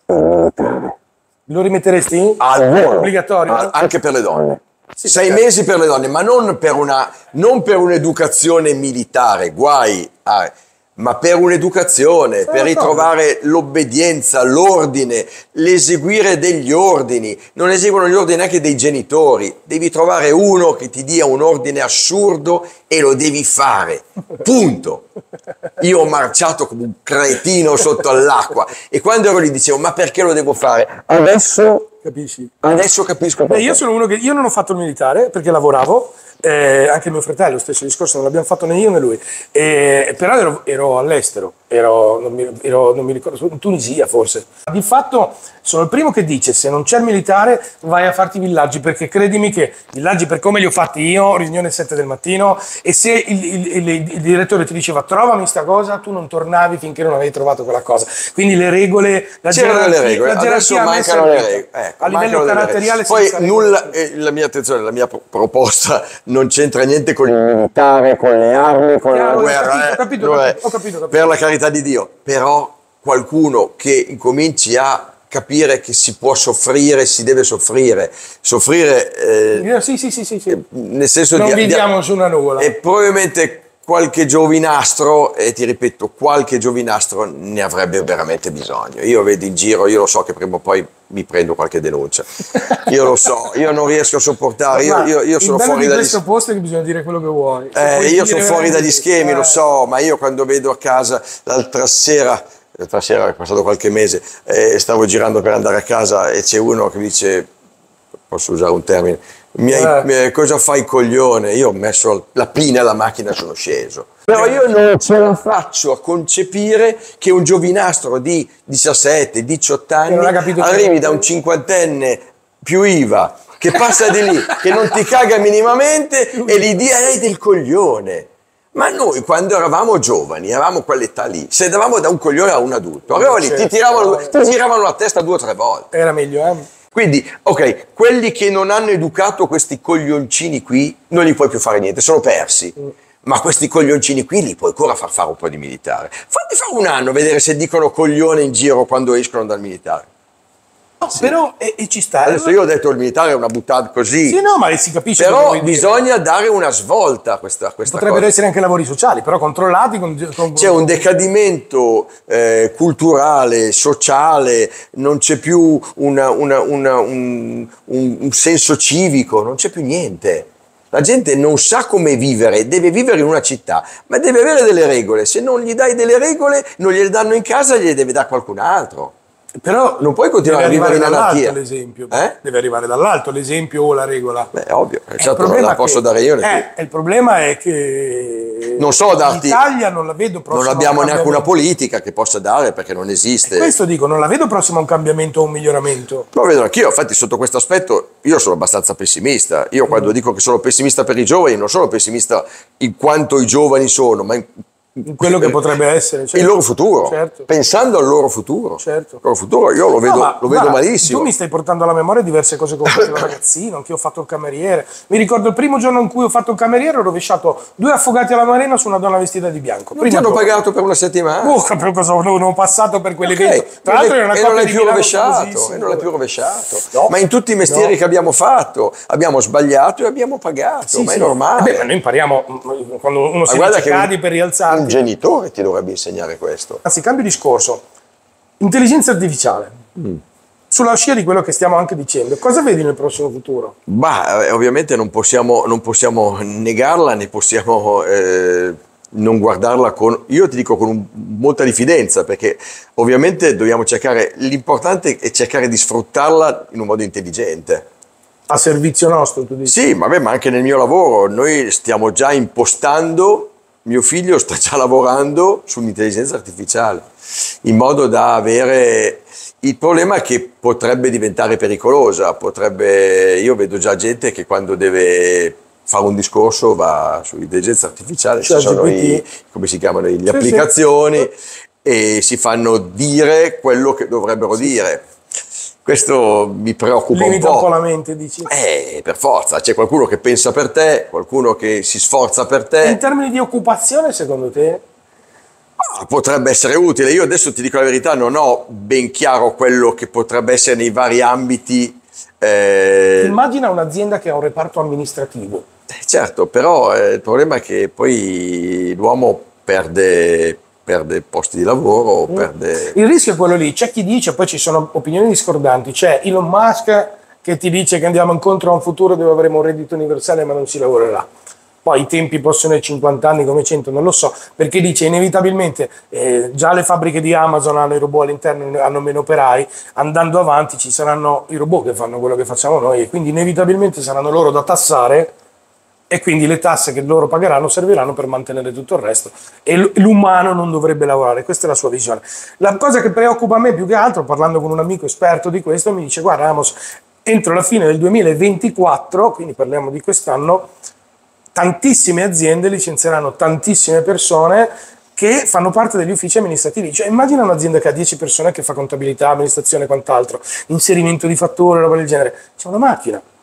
Lo rimetteresti? Obbligatorio? Anche per le donne. 6 mesi per le donne, ma non per un'educazione militare, guai, ma per un'educazione, per ritrovare l'obbedienza, l'ordine, l'eseguire degli ordini. Non eseguono gli ordini neanche dei genitori, devi trovare uno che ti dia un ordine assurdo e lo devi fare, punto. Io ho marciato come un cretino sotto all'acqua e quando ero lì dicevo ma perché lo devo fare? Adesso capisci? Adesso capisco. Io sono uno che io non ho fatto il militare perché lavoravo, anche mio fratello, stesso discorso, non l'abbiamo fatto né io né lui, però ero all'estero, non mi ricordo, in Tunisia forse. Di fatto sono il primo che dice se non c'è il militare vai a farti i villaggi, perché credimi che villaggi per come li ho fatti io, riunione alle 7 del mattino, e se il direttore ti diceva trovami sta cosa, tu non tornavi finché non avevi trovato quella cosa. Quindi le regole, c'erano le regole, adesso mancano le regole. A livello caratteriale. Poi nulla, la mia attenzione, la mia proposta non c'entra niente con il militare, con le armi, con la guerra. Ho capito. Per la carità di Dio, però qualcuno che incominci a capire che si può soffrire, si deve soffrire. Sì. Nel senso non viviamo su una nuvola. E probabilmente qualche giovinastro, e ti ripeto, qualche giovinastro ne avrebbe veramente bisogno. Io vedo in giro, io lo so che prima o poi mi prendo qualche denuncia. Io lo so, io non riesco a sopportare, io sono fuori dagli... questo posto è che bisogna dire quello che vuoi. Io sono fuori dagli schemi, lo so, ma io quando vedo a casa l'altra sera è passato qualche mese, stavo girando per andare a casa e c'è uno che dice, posso usare un termine, cosa fai coglione? Io ho messo la pina alla macchina e sono sceso. Però io non ce la faccio a concepire che un giovinastro di 17, 18 anni arrivi da un cinquantenne più IVA che passa di lì, che non ti caga minimamente e gli dia del coglione. Ma noi quando eravamo giovani, avevamo quell'età lì, se davamo da un coglione a un adulto, arrivavano lì, ti tiravano la testa 2 o 3 volte. Era meglio, Quindi, ok, quelli che non hanno educato questi coglioncini qui, non gli puoi più fare niente, sono persi. Ma questi coglioncini qui li puoi ancora far fare un po' di militare. Fatti fare un anno, vedere se dicono coglione in giro quando escono dal militare. No, sì. Però ci sta. Adesso io ho detto il militare è una buttata così. Sì, no, ma si capisce. Però bisogna dare una svolta a questa Potrebbero cosa. essere anche lavori sociali, però controllati. C'è un decadimento culturale, sociale, non c'è più un senso civico, non c'è più niente. La gente non sa come vivere, deve vivere in una città, ma deve avere delle regole. Se non gli dai delle regole, non gliele danno in casa, gliele deve dare qualcun altro. Però non puoi continuare a vivere in anarchia. L'esempio. Deve arrivare dall'alto l'esempio o la regola. Beh, ovvio, certo, non la posso dare io. Il problema è che non so darti. L'Italia non la vedo prossima. Non abbiamo neanche una politica che possa dare perché non esiste. Questo dico, non la vedo prossima a un cambiamento o un miglioramento. Lo vedo anch'io, infatti sotto questo aspetto io sono abbastanza pessimista. Io quando dico che sono pessimista per i giovani non sono pessimista in quanto i giovani sono, ma in quello che potrebbe essere, il loro futuro, pensando al loro futuro. Il loro futuro io lo vedo malissimo. Tu mi stai portando alla memoria diverse cose che ho fatto da ragazzino, anche io ho fatto il cameriere. Mi ricordo il primo giorno in cui ho fatto il cameriere, ho rovesciato 2 affogati alla marina su una donna vestita di bianco. Non ti hanno pagato per una settimana? Per cosa non ho passato per quell'evento. Tra l'altro era una e non l'hai più rovesciato. No. Ma in tutti i mestieri che abbiamo fatto abbiamo sbagliato e abbiamo pagato, ma è normale. Ma noi impariamo quando uno si dice cadi per rialzarti. Un genitore ti dovrebbe insegnare questo. Anzi, cambio discorso. Intelligenza artificiale. Sulla scia di quello che stiamo anche dicendo, cosa vedi nel prossimo futuro? Ovviamente non possiamo negarla, né possiamo non guardarla io ti dico con molta diffidenza, perché ovviamente dobbiamo l'importante è cercare di sfruttarla in un modo intelligente. A servizio nostro, tu dici? Sì, ma anche nel mio lavoro noi stiamo già impostando. Mio figlio sta già lavorando sull'intelligenza artificiale, in modo da avere... Il problema è che potrebbe diventare pericolosa, io vedo già gente che quando deve fare un discorso va sull'intelligenza artificiale, ci sono come si chiamano, le applicazioni, e si fanno dire quello che dovrebbero dire. Questo mi preoccupa Limita un po' la mente, dici? Per forza, c'è qualcuno che pensa per te, qualcuno che si sforza per te. In termini di occupazione, secondo te? Potrebbe essere utile. Io adesso ti dico la verità, non ho ben chiaro quello che potrebbe essere nei vari ambiti. Immagina un'azienda che ha un reparto amministrativo. Certo, però il problema è che poi l'uomo perde posti di lavoro, perde... Il rischio è quello lì, c'è chi dice, poi ci sono opinioni discordanti, c'è Elon Musk che ti dice che andiamo incontro a un futuro dove avremo un reddito universale ma non si lavorerà. Poi i tempi possono essere 50 anni come 100, non lo so, perché dice inevitabilmente già le fabbriche di Amazon hanno i robot all'interno, hanno meno operai, andando avanti ci saranno i robot che fanno quello che facciamo noi e quindi inevitabilmente saranno loro da tassare. E quindi le tasse che loro pagheranno serviranno per mantenere tutto il resto e l'umano non dovrebbe lavorare, questa è la sua visione. La cosa che preoccupa a me più che altro, parlando con un amico esperto di questo, mi dice guarda Amos, entro la fine del 2024, quindi parliamo di quest'anno, tantissime aziende licenzieranno tantissime persone che fanno parte degli uffici amministrativi. Cioè immagina un'azienda che ha 10 persone che fa contabilità, amministrazione e quant'altro, inserimento di fatture, roba del genere, c'è una macchina.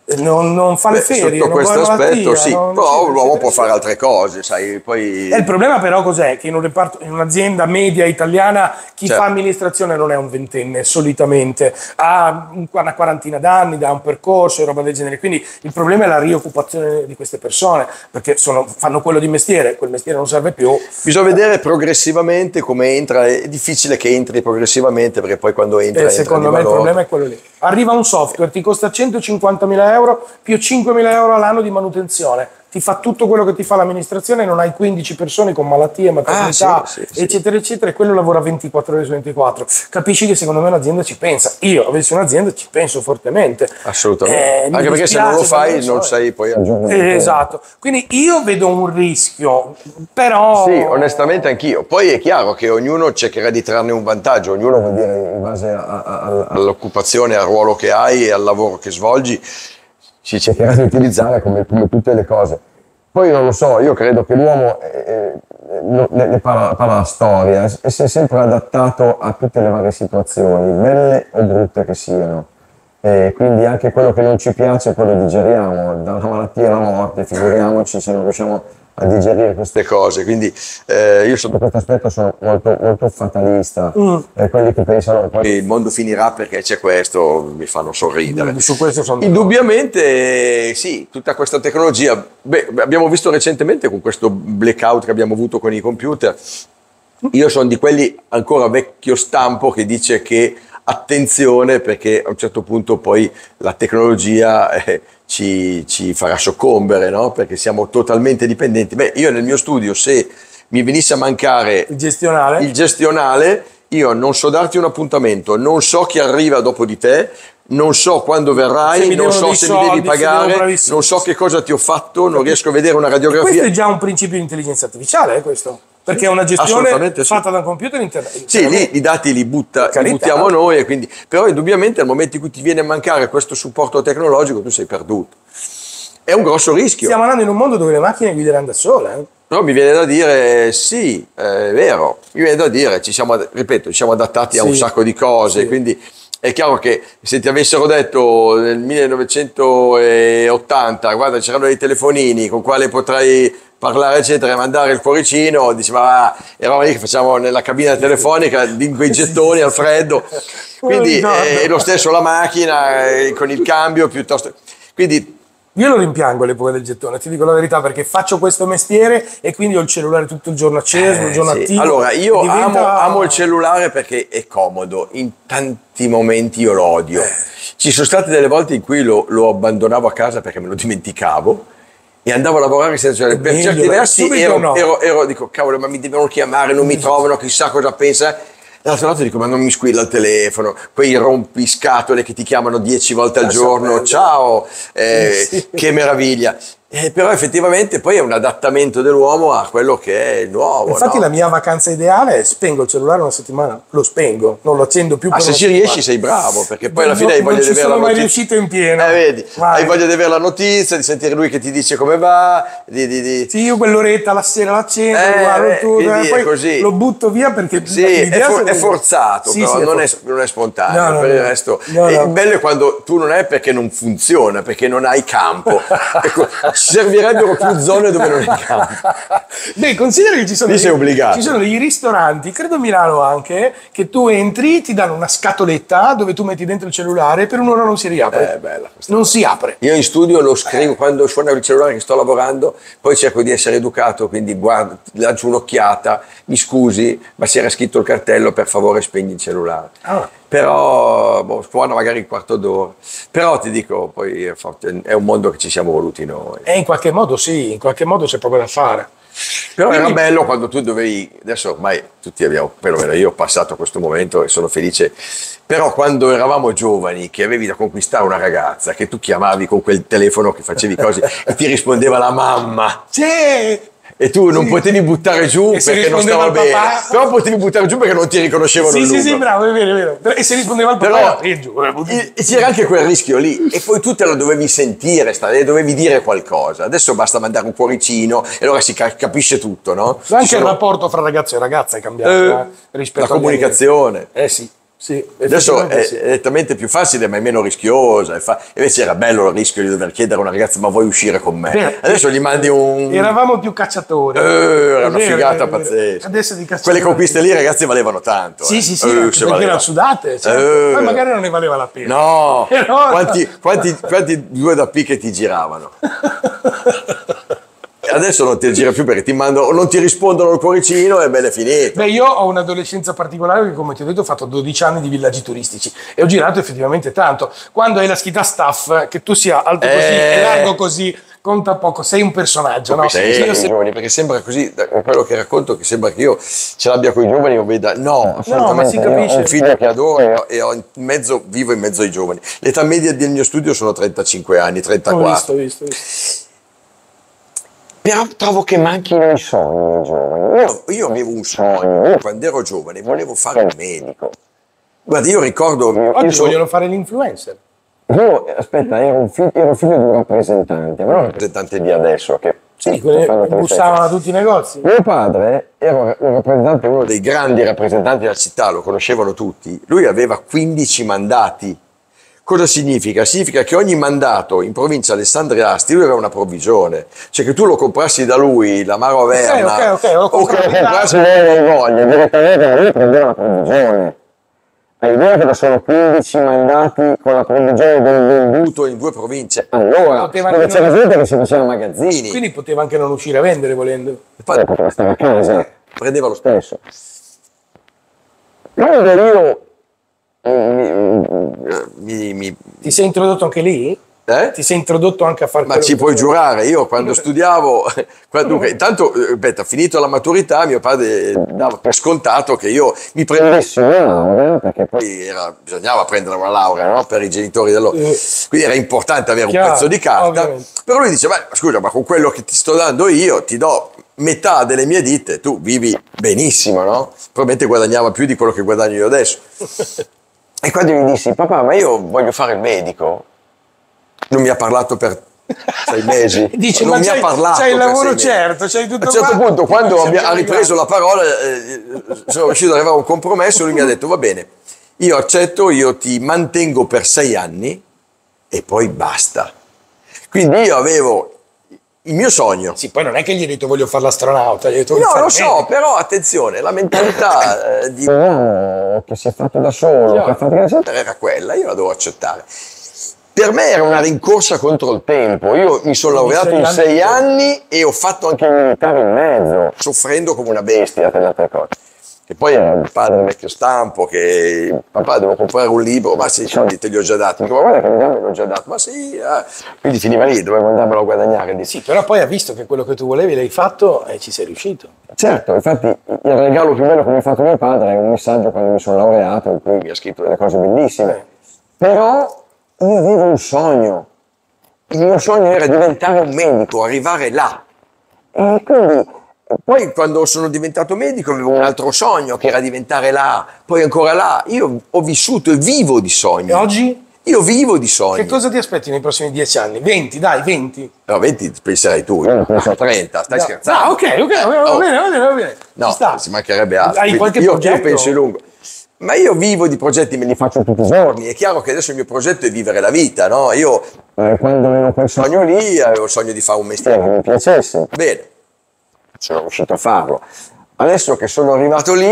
non fa le ferie, sotto non questo va in aspetto malattia, sì, però l'uomo può fare altre cose, sai, poi... Il problema però cos'è? Che in un'azienda media italiana chi fa amministrazione non è un ventenne solitamente, ha una quarantina d'anni, ha un percorso e roba del genere, quindi il problema è la rioccupazione di queste persone, perché fanno quello di mestiere, quel mestiere non serve più. Bisogna vedere progressivamente come entra, è difficile che entri progressivamente perché poi quando entra... Secondo me il problema è quello lì. Arriva un software, ti costa 150.000 euro più 5.000 euro all'anno di manutenzione, ti fa tutto quello che ti fa l'amministrazione, non hai 15 persone con malattie, maternità, eccetera, eccetera, e quello lavora 24 ore su 24. Capisci che secondo me un'azienda ci pensa. Io, avessi un'azienda, ci penso fortemente. Assolutamente. Anche perché se non lo fai non sei poi aggiornato. Esatto. Quindi io vedo un rischio, però... Sì, onestamente anch'io. Poi è chiaro che ognuno cercherà di trarne un vantaggio, ognuno vuol dire in base all'occupazione, al ruolo che hai e al lavoro che svolgi, si cercherà di utilizzare come tutte le cose. Poi non lo so, io credo che l'uomo, ne parla la storia, si è sempre adattato a tutte le varie situazioni, belle o brutte che siano. Quindi anche quello che non ci piace poi lo digeriamo, dalla malattia alla morte, figuriamoci se non riusciamo a digerire queste cose. Quindi io sotto questo aspetto sono molto, molto fatalista. Quelli che pensano che il mondo finirà perché c'è questo mi fanno sorridere. Su questo sono indubbiamente sì, tutta questa tecnologia. Abbiamo visto recentemente con questo blackout che abbiamo avuto con i computer. Io sono di quelli ancora vecchio stampo che dice che attenzione perché a un certo punto poi la tecnologia ci farà soccombere, no? Perché siamo totalmente dipendenti. Io nel mio studio, se mi venisse a mancare il gestionale, io non so darti un appuntamento, non so chi arriva dopo di te, non so quando verrai, non so se mi devi pagare, non so che cosa ti ho fatto, non riesco a vedere una radiografia. Questo è già un principio di intelligenza artificiale, questo? Perché è una gestione fatta da un computer internet. Sì, lì i dati li buttiamo noi, e quindi, però indubbiamente al momento in cui ti viene a mancare questo supporto tecnologico tu sei perduto. È un grosso rischio. Stiamo andando in un mondo dove le macchine guideranno da sole. Però mi viene da dire sì, è vero, mi viene da dire, ci siamo adattati a un sacco di cose, quindi è chiaro che se ti avessero detto nel 1980, guarda c'erano dei telefonini con quali potrai parlare eccetera e mandare il cuoricino, diceva eravamo lì che facciamo nella cabina telefonica in quei gettoni al freddo, quindi è lo stesso la macchina con il cambio piuttosto, quindi io lo rimpiango l'epoca del gettone, ti dico la verità, perché faccio questo mestiere e quindi ho il cellulare tutto il giorno acceso, il giorno attivo. Allora, io amo il cellulare perché è comodo, in tanti momenti io lo odio. Ci sono state delle volte in cui lo abbandonavo a casa perché me lo dimenticavo e andavo a lavorare senza cellulare. Per certi versi dico, cavolo, ma mi devono chiamare, non mi trovano, chissà cosa pensa. Dall'altro lato dico, ma non mi squilla il telefono, quei rompiscatole che ti chiamano 10 volte al giorno, ciao, che meraviglia. Però effettivamente poi è un adattamento dell'uomo a quello che è il nuovo. Infatti la mia vacanza ideale è spengo il cellulare una settimana, lo spengo, non lo accendo più. Se ci riesci sei bravo, perché poi alla fine hai voglia di avere la notizia. Non ci sono mai riuscito in pieno. Vedi, hai voglia di avere la notizia, di sentire lui che ti dice come va. Sì, io quell'oretta la sera l'accendo, guardo tutto, poi così. Lo butto via perché è forzato, però non è spontaneo. Per il resto, il bello è quando tu non è perché non funziona, perché non hai campo. Ecco, servirebbero più zone dove non è campo. Considera che ci sono dei ristoranti, credo a Milano anche, che tu entri, ti danno una scatoletta dove tu metti dentro il cellulare e per un'ora non si riapre. Non si apre. Io in studio lo scrivo quando suona il cellulare che sto lavorando, poi cerco di essere educato, quindi guardo, lancio un'occhiata, mi scusi, ma c'era scritto il cartello, per favore spegni il cellulare. Però suona magari un quarto d'ora, però ti dico poi è un mondo che ci siamo voluti noi in qualche modo in qualche modo c'è poco da fare, però era bello quando tu dovevi, adesso ormai tutti abbiamo, perlomeno io ho passato questo momento e sono felice, però quando eravamo giovani che avevi da conquistare una ragazza che tu chiamavi con quel telefono che facevi cose e ti rispondeva la mamma, e tu non potevi buttare giù perché non stava bene, però potevi buttare giù perché non ti riconoscevano il numero. Sì, bravo, è vero. E se rispondeva al papà, e c'era anche quel rischio lì, e poi tu te lo dovevi sentire, dovevi dire qualcosa. Adesso basta mandare un cuoricino e allora si capisce tutto, no? Anche il rapporto fra ragazzo e ragazza è cambiato rispetto alla comunicazione. Sì. Sì, adesso è nettamente più facile, ma è meno rischiosa. Invece era bello il rischio di dover chiedere a una ragazza: ma vuoi uscire con me? Beh, adesso gli mandi un. Eravamo più cacciatori. Era una figata pazzesca. Adesso di Quelle conquiste lì, ragazzi, valevano tanto. Sì, perché erano sudate. Poi magari non ne valeva la pena. No, quanti due da P che ti giravano. Adesso non ti gira più perché ti mandano, non ti rispondono il cuoricino e bene, è finito. Beh, io ho un'adolescenza particolare perché, come ti ho detto, ho fatto 12 anni di villaggi turistici e ho girato effettivamente tanto. Quando hai la schita staff, che tu sia alto così e largo così, conta poco, sei un personaggio, no? Giovani, perché sembra così, da quello che racconto, che sembra che io ce l'abbia con i giovani o veda. No, ma si capisce. Ho un figlio che adoro e vivo in mezzo ai giovani. L'età media del mio studio sono 35 anni, 34. Ho visto. Però trovo che manchino i sogni ai giovani. Io avevo un sogno. Io, quando ero giovane, volevo fare il medico. Guarda, io ricordo. Oggi vogliono fare l'influencer. Io, aspetta, ero figlio di un rappresentante, ma non un rappresentante di adesso. Che bussavano a tutti i negozi. Mio padre era un rappresentante, uno dei grandi rappresentanti della città, lo conoscevano tutti. Lui aveva 15 mandati. Cosa significa? Significa che ogni mandato in provincia Alessandria Asti, lui aveva una provvigione, cioè che tu lo comprassi da lui, l'amaro Averna, o che lo comprassi voglia, direttamente lui prendeva la provvigione. Hai idea che sono 15 mandati con la provvigione del venduto in 2 province? Allora, dove c'era gente che si faceva magazzini. Quindi poteva anche non uscire a vendere volendo. Poi poteva stare a casa. Prendeva lo stesso. Quando io ti sei introdotto anche lì? Ti sei introdotto anche a fare. Ma ci puoi giurare, io quando studiavo, intanto, finito la maturità, mio padre dava per scontato che io mi prendessi una laurea, perché poi bisognava prendere una laurea, no? Per i genitori dell'ora. Quindi era importante avere un pezzo di carta. Ovviamente. Però lui dice: scusa, ma con quello che ti sto dando io, ti do metà delle mie ditte, tu vivi benissimo, no? Probabilmente guadagnava più di quello che guadagno io adesso. E quando gli dissi: papà, ma io voglio fare il medico, non mi ha parlato per 6 mesi. Dice, non mi ha parlato. C'hai il lavoro certo, c'hai tutto. A un certo punto, quando ha ripreso la parola, sono riuscito ad arrivare a un compromesso. Lui mi ha detto: va bene, io accetto, io ti mantengo per 6 anni e poi basta. Quindi io avevo il mio sogno. Sì, poi non è che gli hai detto voglio fare l'astronauta, gli hai detto no, lo so, però attenzione, la mentalità di che si è fatto da solo, che ha fatto era quella, io la devo accettare. Per me era una rincorsa contro il tempo. Io mi sono laureato in 6 anni e ho fatto anche il militare in mezzo, soffrendo come una bestia per le altre cose. Che poi era il padre vecchio stampo che papà devo comprare un libro, ma se i soldi te li ho già dati, ma guarda che me l'ho già dato, ma sì, quindi finiva lì, dovevo andarmelo a guadagnare. Sì, però poi ha visto che quello che tu volevi l'hai fatto e ci sei riuscito. Certo, infatti il regalo più bello che mi ha fatto mio padre è un messaggio quando mi sono laureato in cui mi ha scritto delle cose bellissime. Però io avevo un sogno, il mio sogno era diventare un medico, arrivare là. E quindi poi quando sono diventato medico avevo un altro sogno che era diventare là, poi ancora là. Io ho vissuto e vivo di sogni. E oggi? Io vivo di sogni. Che cosa ti aspetti nei prossimi 10 anni? 20, dai, 20. No, 20 penserai tu, io penso a 30, stai scherzando? Ah, ok, va bene. No, ci mancherebbe altro. Hai qualche progetto? Io penso in lungo. Ma io vivo di progetti, me li faccio tutti i giorni. È chiaro che adesso il mio progetto è vivere la vita, no? Io quando avevo quel sogno lì, avevo il sogno di fare un mestiere che mi piacesse. Bene, sono riuscito a farlo. Adesso che sono arrivato lì,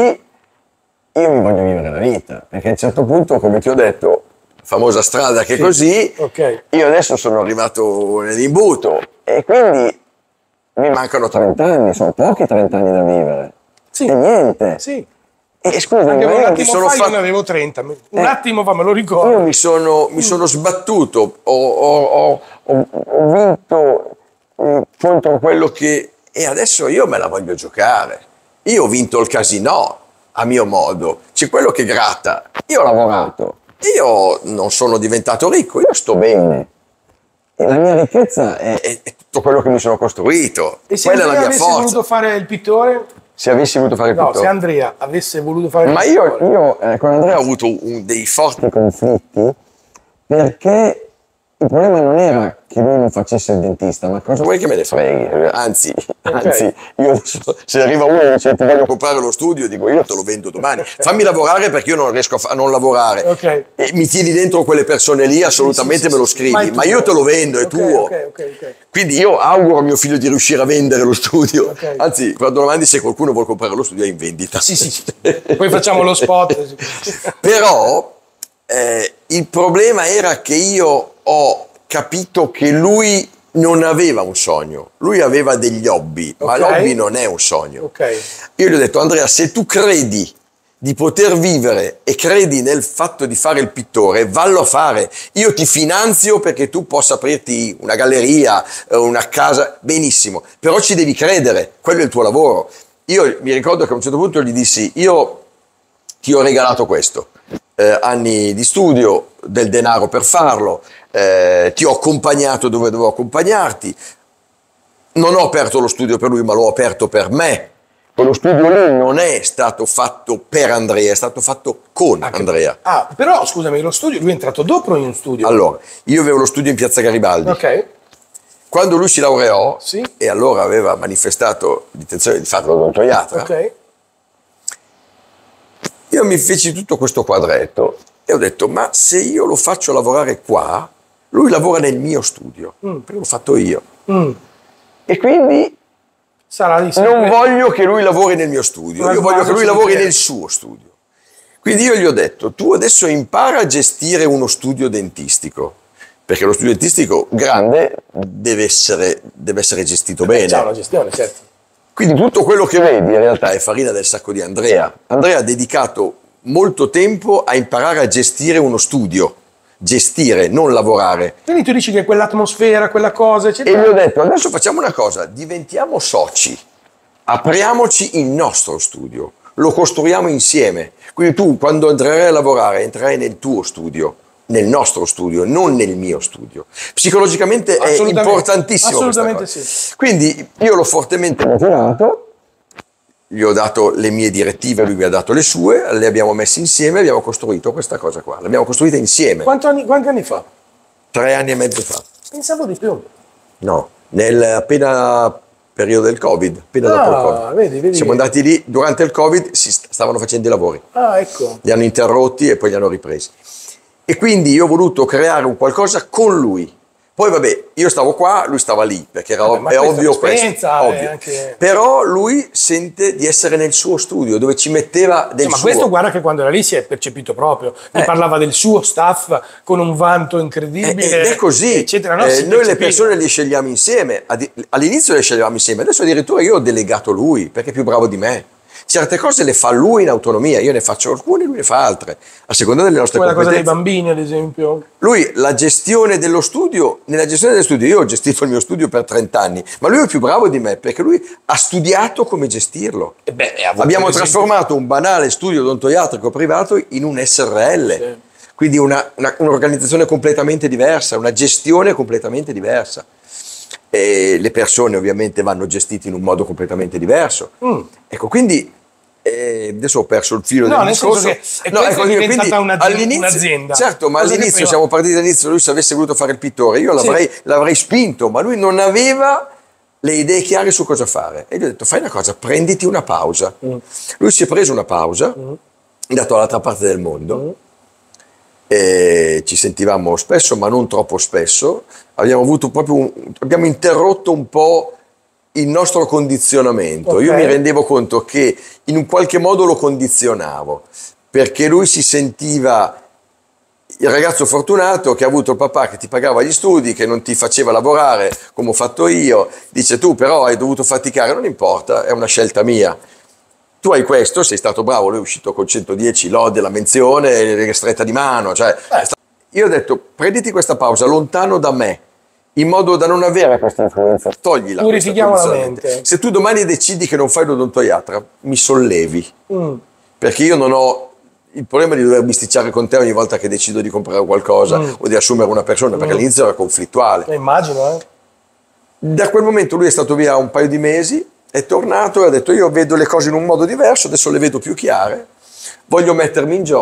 io mi voglio vivere la vita, perché a un certo punto, come ti ho detto, famosa strada che è così, io adesso sono arrivato nell'imbuto e quindi mi mancano 30 anni, sono pochi 30 anni da vivere. Sì. E niente. Sì. E scusami, un attimo fa io ne avevo 30, un attimo fa me lo ricordo. Io mi sono sbattuto, ho vinto contro quello che... E adesso io me la voglio giocare. Io ho vinto il casino a mio modo, c'è quello che gratta. Io ho lavorato, io non sono diventato ricco, io sto bene. E la mia ricchezza è tutto quello che mi sono costruito. E se Andrea avesse voluto fare il pittore? Se avessi voluto fare il pittore? No, se Andrea avesse voluto fare il pittore. Ma io con Andrea ho avuto dei forti conflitti perché il problema non era che lui non facesse il dentista, ma cosa vuoi che me ne freghi? Anzi, io adesso, se arriva uno e dice ti voglio comprare lo studio, dico io te lo vendo domani. Fammi lavorare perché io non riesco a non lavorare. E mi tieni dentro quelle persone lì, assolutamente me lo scrivi, ma io te lo vendo, è tuo. Quindi io auguro a mio figlio di riuscire a vendere lo studio. Anzi, quando domandi se qualcuno vuole comprare lo studio è in vendita. Poi facciamo lo spot. Però il problema era che io ho capito che lui non aveva un sogno, lui aveva degli hobby, ma l'hobby non è un sogno. Io gli ho detto: Andrea, se tu credi di poter vivere e credi nel fatto di fare il pittore, vallo a fare. Io ti finanzio perché tu possa aprirti una galleria, una casa, benissimo, però ci devi credere, quello è il tuo lavoro. Io mi ricordo che a un certo punto gli dissi: io ti ho regalato questo, anni di studio, del denaro per farlo, ti ho accompagnato dove dovevo accompagnarti, non ho aperto lo studio per lui ma l'ho aperto per me. Quello studio lì non è stato fatto per Andrea, è stato fatto con Andrea. Però scusami, lo studio, lui è entrato dopo in studio? Allora, io avevo lo studio in Piazza Garibaldi. Quando lui si laureò, e allora aveva manifestato l'intenzione di fare l'odontoiatra, io mi feci tutto questo quadretto e ho detto: ma se io lo faccio lavorare qua, lui lavora nel mio studio, perché l'ho fatto io. E quindi non voglio che lui lavori nel mio studio, io voglio che lui lavori nel suo studio. Quindi io gli ho detto: tu adesso impara a gestire uno studio dentistico, perché lo studio dentistico grande deve essere gestito bene. C'è una gestione, certo. Quindi tutto quello che vedi in realtà è farina del sacco di Andrea. Andrea ha dedicato molto tempo a imparare a gestire uno studio, gestire, non lavorare. Quindi tu dici che quell'atmosfera, quella cosa, eccetera. E gli ho detto: adesso facciamo una cosa, diventiamo soci, apriamoci il nostro studio, lo costruiamo insieme. Quindi tu quando entrerai a lavorare entrerai nel tuo studio, nel nostro studio, non nel mio studio. Psicologicamente è importantissimo. Assolutamente sì. Quindi io l'ho fortemente motivato, gli ho dato le mie direttive, lui mi ha dato le sue, le abbiamo messe insieme e abbiamo costruito questa cosa qua. L'abbiamo costruita insieme. Quanti anni fa? 3 anni e mezzo fa. Pensavo di più. No, nel appena periodo del Covid, appena dopo il Covid. Vedi. Siamo andati lì, durante il Covid si stavano facendo i lavori. Ecco. Li hanno interrotti e poi li hanno ripresi. E quindi io ho voluto creare un qualcosa con lui. Poi vabbè, io stavo qua, lui stava lì, perché è ovvio questo. Ovvio. Anche... Però lui sente di essere nel suo studio, dove ci metteva del suo. Ma questo guarda che quando era lì si è percepito proprio. Mi parlava del suo staff con un vanto incredibile. Ed è così. Eccetera. Noi le persone le scegliamo insieme. All'inizio le scegliamo insieme, adesso addirittura io ho delegato lui, perché è più bravo di me. Certe cose le fa lui in autonomia, io ne faccio alcune, lui ne fa altre, a seconda delle nostre competenze. Come la cosa dei bambini, ad esempio. Lui, la gestione dello studio, nella gestione dello studio, io ho gestito il mio studio per 30 anni, ma lui è più bravo di me, perché lui ha studiato come gestirlo. Abbiamo trasformato un banale studio odontoiatrico privato in un SRL, quindi un'organizzazione completamente diversa, una gestione completamente diversa. E le persone ovviamente vanno gestite in un modo completamente diverso. Ecco, quindi adesso ho perso il filo del discorso. È diventata un'azienda. Certo, ma all'inizio siamo partiti dall'inizio, lui se avesse voluto fare il pittore, io l'avrei spinto, ma lui non aveva le idee chiare su cosa fare. E gli ho detto: fai una cosa, prenditi una pausa. Lui si è preso una pausa, è andato dall'altra parte del mondo. E ci sentivamo spesso, ma non troppo spesso. Abbiamo interrotto un po' il nostro condizionamento. Io mi rendevo conto che in un qualche modo lo condizionavo, perché lui si sentiva il ragazzo fortunato che ha avuto il papà che ti pagava gli studi, che non ti faceva lavorare come ho fatto io. Dice: tu però hai dovuto faticare, non importa, è una scelta mia. Tu hai questo, sei stato bravo, lui è uscito con 110 lode, la menzione, stretta di mano. Cioè, io ho detto: prenditi questa pausa lontano da me, in modo da non avere questa influenza. Toglila. Purifichiamo la mente. Se tu domani decidi che non fai l'odontoiatra, mi sollevi. Perché io non ho il problema di dover bisticciare con te ogni volta che decido di comprare qualcosa o di assumere una persona, perché all'inizio era conflittuale. Immagino, Da quel momento lui è stato via un paio di mesi, è tornato e ha detto: io vedo le cose in un modo diverso, adesso le vedo più chiare, voglio mettermi in gioco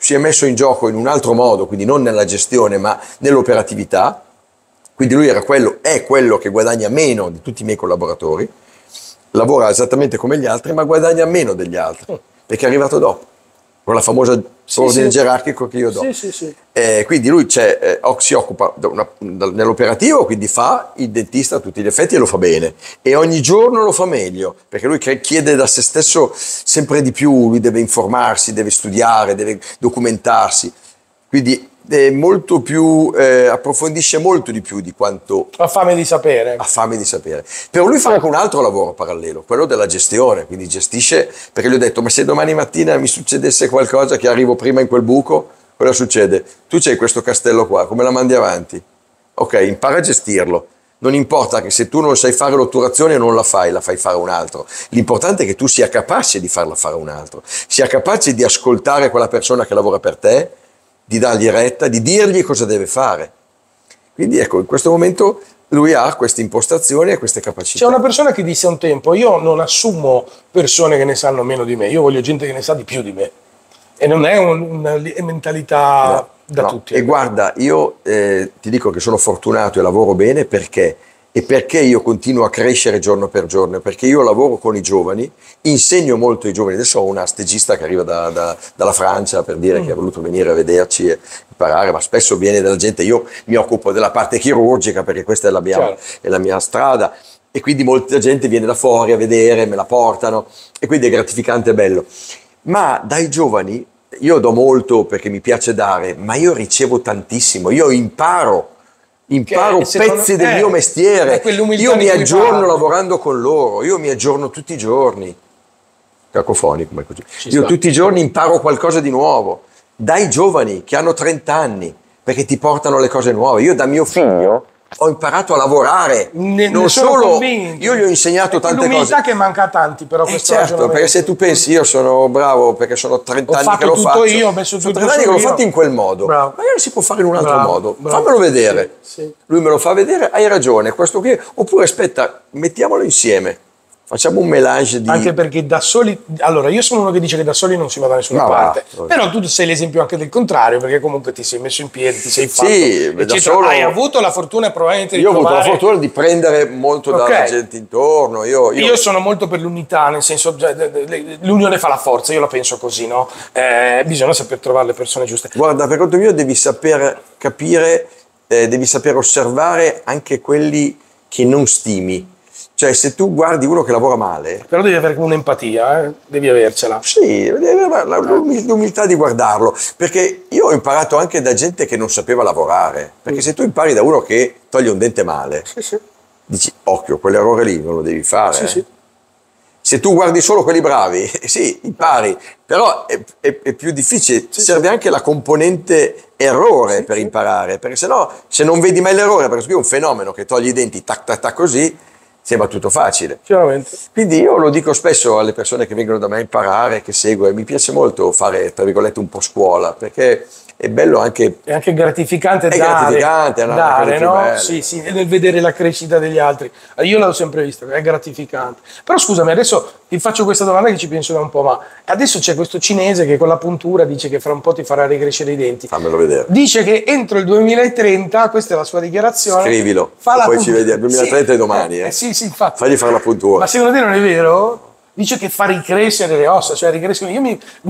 si è messo in gioco in un altro modo, quindi non nella gestione ma nell'operatività, quindi lui è quello che guadagna meno di tutti i miei collaboratori, lavora esattamente come gli altri ma guadagna meno degli altri, perché è arrivato dopo, con la famosa ordine gerarchico che io do. Quindi lui si occupa nell'operativo, quindi fa il dentista a tutti gli effetti e lo fa bene, e ogni giorno lo fa meglio, perché lui chiede da se stesso sempre di più, lui deve informarsi, deve studiare, deve documentarsi, quindi è molto più, approfondisce molto di più di quanto ha fame di sapere. Ha fame di sapere. Però lui fa anche un altro lavoro parallelo, quello della gestione, quindi gestisce, perché gli ho detto, ma se domani mattina mi succedesse qualcosa, che arrivo prima in quel buco, cosa succede? Tu c'hai questo castello qua, come la mandi avanti? Ok, impara a gestirlo. Non importa che se tu non sai fare l'otturazione non la fai fare un altro. L'importante è che tu sia capace di farla fare un altro, sia capace di ascoltare quella persona che lavora per te, di dargli retta, di dirgli cosa deve fare. Quindi ecco, in questo momento lui ha queste impostazioni e queste capacità. C'è una persona che disse un tempo, io non assumo persone che ne sanno meno di me, io voglio gente che ne sa di più di me. E non è una mentalità da tutti. E guarda, io ti dico che sono fortunato e lavoro bene perché io continuo a crescere giorno per giorno, perché io lavoro con i giovani, insegno molto ai giovani. Adesso ho una stagista che arriva dalla Francia, per dire che ha voluto venire a vederci e imparare, ma spesso viene dalla gente. Io mi occupo della parte chirurgica perché questa è la mia strada, e quindi molta gente viene da fuori a vedere, me la portano, e quindi è gratificante e bello. Ma dai giovani io do molto perché mi piace dare, ma io ricevo tantissimo, io imparo pezzi del mio mestiere, io mi aggiorno lavorando con loro, io mi aggiorno tutti i giorni, cacofonico ma così, io tutti i giorni imparo qualcosa di nuovo, dai giovani che hanno 30 anni, perché ti portano le cose nuove. Io da mio figlio ho imparato a lavorare, non solo, io gli ho insegnato tante cose. L'umiltà che manca a tanti, però questo certo, perché se tu pensi io sono bravo perché sono 30 anni che lo faccio, io ho messo tutto 30 anni che l'ho fatto in quel modo, magari si può fare in un altro modo, fammelo vedere, lui me lo fa vedere, hai ragione, questo qui, oppure aspetta, mettiamolo insieme. Facciamo un melange di... Anche perché da soli... Allora, io sono uno che dice che da soli non si va da nessuna parte. Però tu sei l'esempio anche del contrario, perché comunque ti sei messo in piedi, ti sei fatto... Sì, da solo... Hai avuto la fortuna probabilmente di Io ho avuto la fortuna di prendere molto dalla gente intorno. Io sono molto per l'unità, nel senso, l'unione fa la forza, io la penso così, no? Bisogna saper trovare le persone giuste. Guarda, per conto mio devi saper capire, devi saper osservare anche quelli che non stimi. Cioè, se tu guardi uno che lavora male... Però devi avere un'empatia, devi avercela. Sì, devi avere l'umiltà di guardarlo. Perché io ho imparato anche da gente che non sapeva lavorare. Perché se tu impari da uno che toglie un dente male, dici, occhio, quell'errore lì non lo devi fare. Se tu guardi solo quelli bravi, sì, impari. Però è più difficile. Serve anche la componente errore per imparare. Perché sennò, se non vedi mai l'errore, perché qui è un fenomeno che togli i denti, tac, tac, tac, così... sembra tutto facile. Chiaramente. Quindi io lo dico spesso alle persone che vengono da me a imparare, che seguo, e mi piace molto fare, tra virgolette, un po' scuola, perché è bello anche... È anche gratificante dare, no? Sì, nel vedere la crescita degli altri. Io l'ho sempre visto, è gratificante. Però scusami, adesso ti faccio questa domanda che ci penso da un po', ma adesso c'è questo cinese che con la puntura dice che fra un po' ti farà ricrescere i denti. Fammelo vedere. Dice che entro il 2030, questa è la sua dichiarazione... Scrivilo, poi ci vediamo, 2030 è domani. Sì, infatti. Fagli fare la puntura. Ma secondo te non è vero? Dice che fa ricrescere le ossa, cioè ricrescono. Io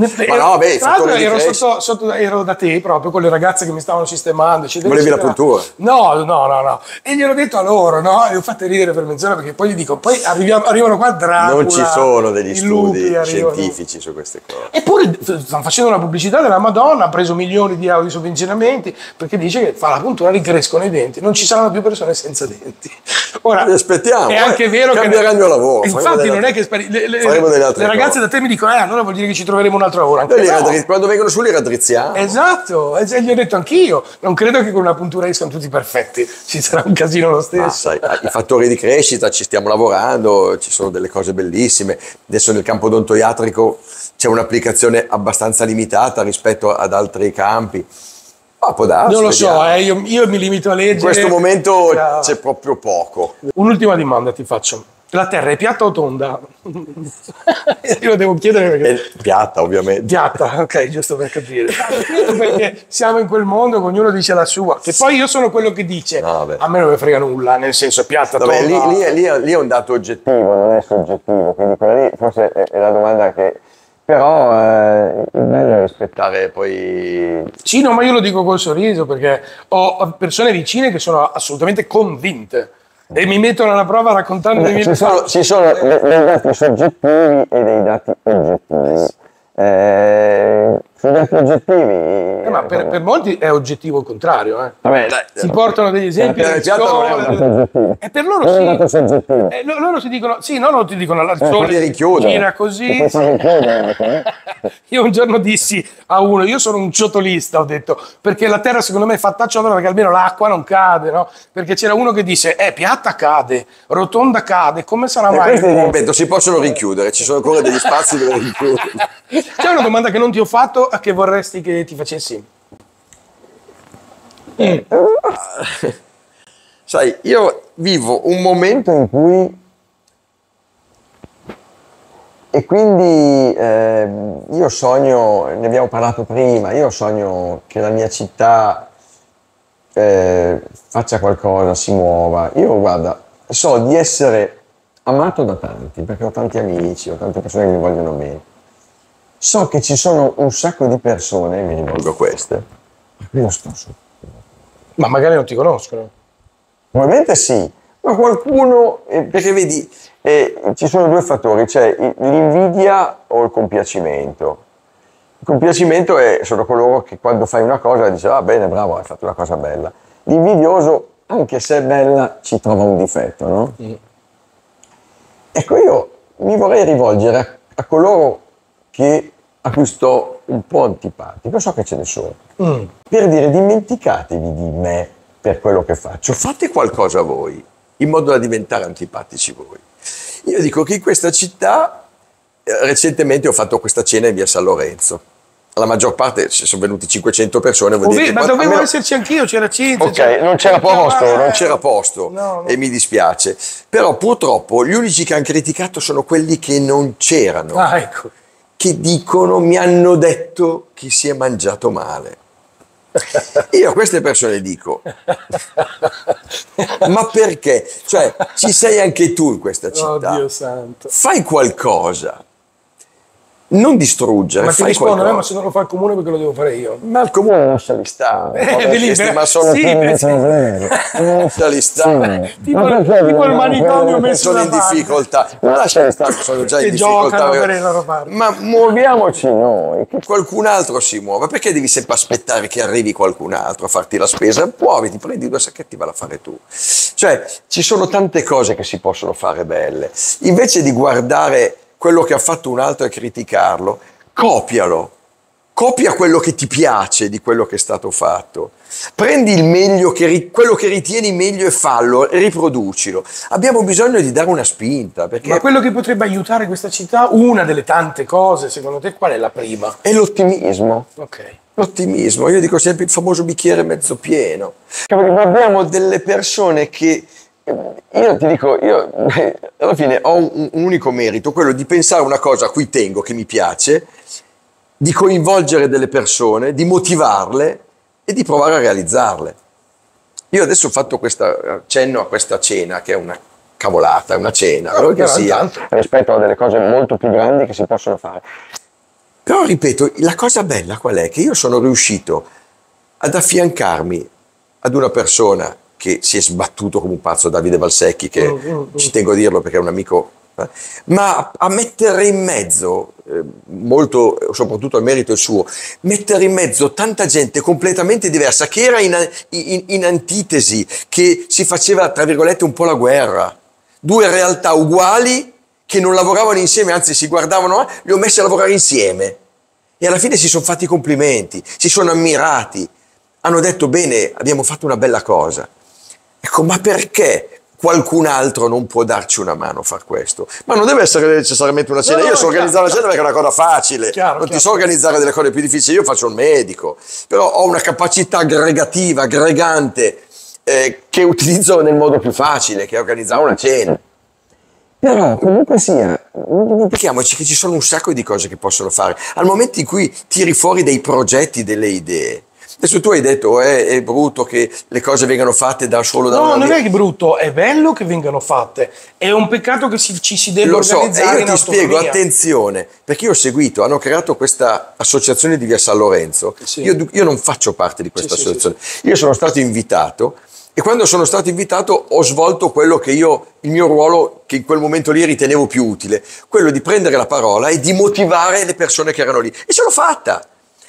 ero da te proprio con le ragazze che mi stavano sistemando. Volevi la puntura? No. E gliel'ho detto a loro, no? E ho fatto ridere per mezz'ora perché poi gli dico, poi arrivano qua Dracula. Non ci sono degli studi scientifici su queste cose. Eppure stanno facendo una pubblicità della Madonna, ha preso milioni di euro di sovvenzionamenti perché dice che fa la puntura, ricrescono i denti. Non ci saranno più persone senza denti. Ora, aspettiamo. È anche vero che cambierà il mio lavoro. Infatti non è che le ragazze da te mi dicono allora vuol dire che ci troveremo un altro lavoro. Quando vengono su li raddrizziamo. Esatto, e gli ho detto anch'io. Non credo che con una puntura escano tutti perfetti, ci sarà un casino lo stesso. Sai, i fattori di crescita ci stiamo lavorando, ci sono delle cose bellissime. Adesso nel campo odontoiatrico c'è un'applicazione abbastanza limitata rispetto ad altri campi. Può darsi, non lo so, io mi limito a leggere. In questo momento c'è proprio poco. Un'ultima domanda ti faccio. La Terra è piatta o tonda? Io lo devo chiedere perché... È piatta, ovviamente. Piatta, ok, giusto per capire. Perché siamo in quel mondo che ognuno dice la sua. Che poi io sono quello che dice, no, a me non mi frega nulla, nel senso piatta, tonda. Lì è un dato oggettivo, non è soggettivo, quindi quella lì forse è la domanda che... Però il bello è rispettare poi... Sì, no, ma io lo dico col sorriso perché ho persone vicine che sono assolutamente convinte. E mi mettono alla prova raccontando di ci sono dei dati soggettivi e dei dati oggettivi. Sui dati oggettivi... ma per molti è oggettivo il contrario. Vabbè, si portano degli esempi e per loro sì. Loro si dicono, sì, non ti dicono il sole gira così. Io un giorno dissi a uno, io sono un ciotolista, ho detto, perché la terra secondo me è fatta a ciotola perché almeno l'acqua non cade, no? Perché c'era uno che disse, piatta cade, rotonda cade, come sarà mai? Ripeto, si possono rinchiudere, ci sono ancora degli spazi dove rinchiudere. C'è una domanda che non ti ho fatto a che vorresti che ti facessi? Sai, io vivo un momento in cui... E quindi io sogno, ne abbiamo parlato prima, io sogno che la mia città faccia qualcosa, si muova. Io, guarda, so di essere amato da tanti, perché ho tanti amici, ho tante persone che mi vogliono bene. So che ci sono un sacco di persone, mi rivolgo a queste, a cui non sto su. Ma magari non ti conoscono. Probabilmente sì, ma qualcuno, perché vedi, ci sono due fattori, c'è l'invidia o il compiacimento. Il compiacimento sono coloro che quando fai una cosa dice, ah bene, bravo, hai fatto una cosa bella. L'invidioso, anche se è bella, ci trova un difetto, no? Ecco, io mi vorrei rivolgere a coloro a cui sto un po' antipatico, so che ce ne sono, per dire dimenticatevi di me per quello che faccio, fate qualcosa voi, in modo da diventare antipatici voi. Io dico che in questa città, recentemente ho fatto questa cena in via San Lorenzo. La maggior parte, se sono venuti 500 persone, vuol dire ma dovevo esserci anch'io, c'era Cinzia. Ok, non c'era posto. Non c'era posto, no. E mi dispiace. Però purtroppo gli unici che hanno criticato sono quelli che non c'erano. Ah, ecco. Che dicono, mi hanno detto che si è mangiato male. Io a queste persone dico, ma perché? Cioè, ci sei anche tu in questa città. Oddio santo. Fai qualcosa. Non distruggere, ma ti rispondo, ma se non lo fa il comune perché lo devo fare io? Ma il comune lasciali stare. Ma sono lasciali stare. Tipo il manicomio messo sono in difficoltà. Lasciali stare, sono già in difficoltà. Ma muoviamoci noi. Che qualcun altro si muova. Perché devi sempre aspettare che arrivi qualcun altro a farti la spesa? Muoviti, prendi 2 sacchetti e vai a fare tu. Cioè, ci sono tante cose che si possono fare belle. Invece di guardare quello che ha fatto un altro e criticarlo, copialo. Copia quello che ti piace di quello che è stato fatto. Prendi il meglio, quello che ritieni meglio e fallo, e riproducilo. Abbiamo bisogno di dare una spinta. Perché... Ma quello che potrebbe aiutare questa città, una delle tante cose, secondo te, qual è la prima? È l'ottimismo. Ok. L'ottimismo. Io dico sempre il famoso bicchiere mezzo pieno. Abbiamo delle persone che... Io ti dico, alla fine ho un unico merito, quello di pensare una cosa a cui tengo, che mi piace, di coinvolgere delle persone, di motivarle e di provare a realizzarle. Io adesso ho fatto cenno a questa cena, che è una cavolata, è una cena, però che sia. Rispetto a delle cose molto più grandi che si possono fare. Però ripeto, la cosa bella qual è? Che io sono riuscito ad affiancarmi ad una persona che si è sbattuto come un pazzo, Davide Valsecchi, che ci tengo a dirlo perché è un amico, ma a mettere in mezzo, molto, soprattutto al merito il suo, mettere in mezzo tanta gente completamente diversa, che era in antitesi, che si faceva, tra virgolette, un po' la guerra. 2 realtà uguali che non lavoravano insieme, anzi si guardavano, li ho messi a lavorare insieme. E alla fine si sono fatti i complimenti, si sono ammirati, hanno detto bene, abbiamo fatto una bella cosa. Ecco, ma perché qualcun altro non può darci una mano a far questo? Ma non deve essere necessariamente una cena. Io so organizzare una cena perché è una cosa facile. Ti so organizzare delle cose più difficili. Io faccio il medico, però ho una capacità aggregativa, aggregante, che utilizzo nel modo più facile, che è organizzare una cena. Però comunque sia, non dimentichiamoci che ci sono un sacco di cose che possono fare. Al momento in cui tiri fuori dei progetti, delle idee, adesso tu hai detto è brutto che le cose vengano fatte da solo da una... No, non è che è brutto, è bello che vengano fatte. È un peccato che ci si debba organizzare. Io ti spiego, attenzione, perché io ho seguito, hanno creato questa associazione di via San Lorenzo. Sì. Io non faccio parte di questa associazione. Sì. Io sono stato invitato e quando sono stato invitato ho svolto quello che il mio ruolo che in quel momento lì ritenevo più utile, quello di prendere la parola e di motivare le persone che erano lì. E ce l'ho fatta.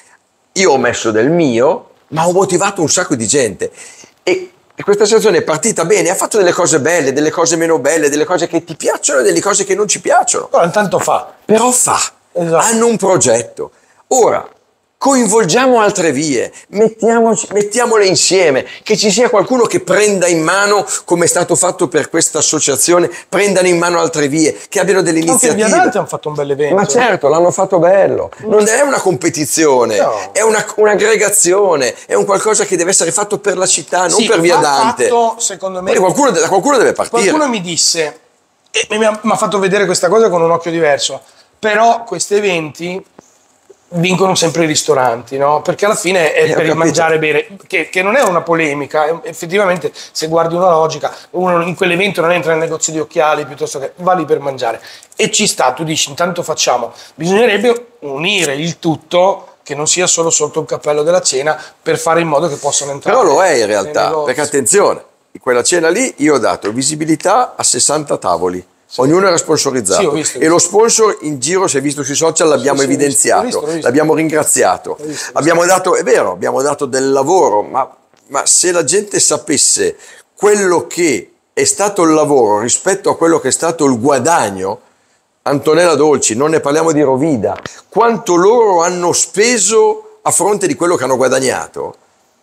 Io ho messo del mio, ma ho motivato un sacco di gente. E questa associazione è partita bene, ha fatto delle cose belle, delle cose meno belle, delle cose che ti piacciono e delle cose che non ci piacciono. Però intanto fa. Però fa. Esatto. Hanno un progetto. Ora, coinvolgiamo altre vie, mettiamole insieme, che ci sia qualcuno che prenda in mano, come è stato fatto per questa associazione, prendano in mano altre vie, che abbiano delle iniziative. Anche Via Dante hanno fatto un bel evento. Ma certo, l'hanno fatto bello. Non è una competizione, no. È un'aggregazione, è un qualcosa che deve essere fatto per la città, non per Via Dante. Fatto, secondo me, qualcuno deve partire. Qualcuno mi disse, e mi ha fatto vedere questa cosa con un occhio diverso, però questi eventi vincono sempre i ristoranti, no? Perché alla fine è per il mangiare bene, che non è una polemica, effettivamente se guardi una logica, uno in quell'evento non entra nel negozio di occhiali piuttosto che va lì per mangiare. E ci sta, tu dici intanto facciamo, bisognerebbe unire il tutto, che non sia solo sotto il cappello della cena, per fare in modo che possano entrare. Però lo è in realtà, perché attenzione, in quella cena lì io ho dato visibilità a 60 tavoli. Sì. Ognuno era sponsorizzato, sì, visto. E lo sponsor in giro, si è visto sui social, l'abbiamo evidenziato, l'abbiamo ringraziato, abbiamo dato, è vero, abbiamo dato del lavoro, ma se la gente sapesse quello che è stato il lavoro rispetto a quello che è stato il guadagno, Antonella Dolci, non ne parliamo di Rovida, quanto loro hanno speso a fronte di quello che hanno guadagnato,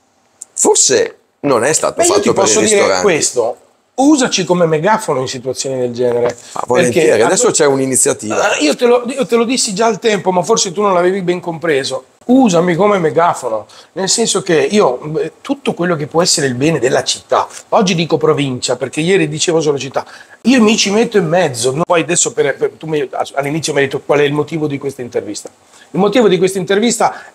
forse non è stato fatto per i ristoranti. Io ti posso dire questo. Usaci come megafono in situazioni del genere. Volentieri, perché adesso c'è un'iniziativa. Io te lo dissi già al tempo, ma forse tu non l'avevi ben compreso. Usami come megafono, nel senso che io, tutto quello che può essere il bene della città, oggi dico provincia, perché ieri dicevo solo città, io mi ci metto in mezzo. Poi adesso tu all'inizio mi hai detto qual è il motivo di questa intervista. Il motivo di questa intervista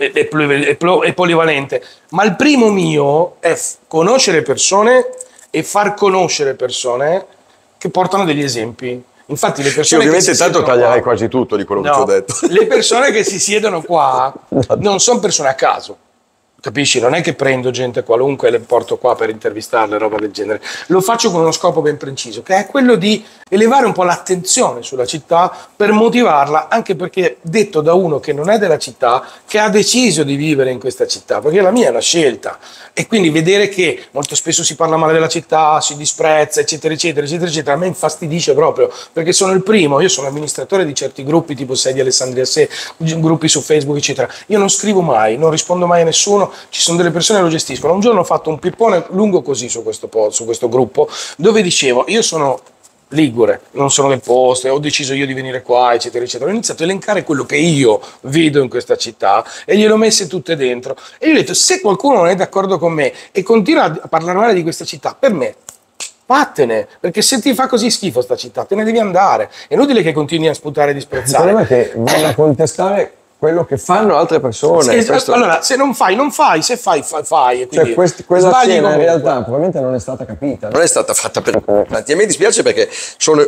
è polivalente, ma il primo mio è conoscere persone e far conoscere persone che portano degli esempi. Infatti le persone ovviamente tanto taglierai quasi tutto di quello che ti ho detto. Le persone che si siedono qua non sono persone a caso. Capisci? Non è che prendo gente qualunque e le porto qua per intervistarle, roba del genere. Lo faccio con uno scopo ben preciso, che è quello di elevare un po' l'attenzione sulla città per motivarla, anche perché detto da uno che non è della città, che ha deciso di vivere in questa città, perché la mia è una scelta. E quindi vedere che molto spesso si parla male della città, si disprezza, eccetera, eccetera, eccetera, eccetera, a me infastidisce proprio, perché sono il primo, io sono amministratore di certi gruppi, tipo Sei di Alessandria Se, gruppi su Facebook, eccetera. Io non scrivo mai, non rispondo mai a nessuno, ci sono delle persone che lo gestiscono. Un giorno ho fatto un pippone lungo così su questo gruppo, dove dicevo, io sono ligure, non sono del posto, ho deciso io di venire qua, eccetera, eccetera. Ho iniziato a elencare quello che io vedo in questa città e gliele ho messe tutte dentro. E io ho detto, se qualcuno non è d'accordo con me e continua a parlare male di questa città, per me, vattene, perché se ti fa così schifo sta città, te ne devi andare. È inutile che continui a sputare e disprezzare. Il problema è che vanno a contestare quello che fanno altre persone. Sì, allora, se non fai, non fai, se fai, fai. E cioè, quella cena in realtà probabilmente non è stata capita. Non è stata fatta per tanti. A me dispiace perché sono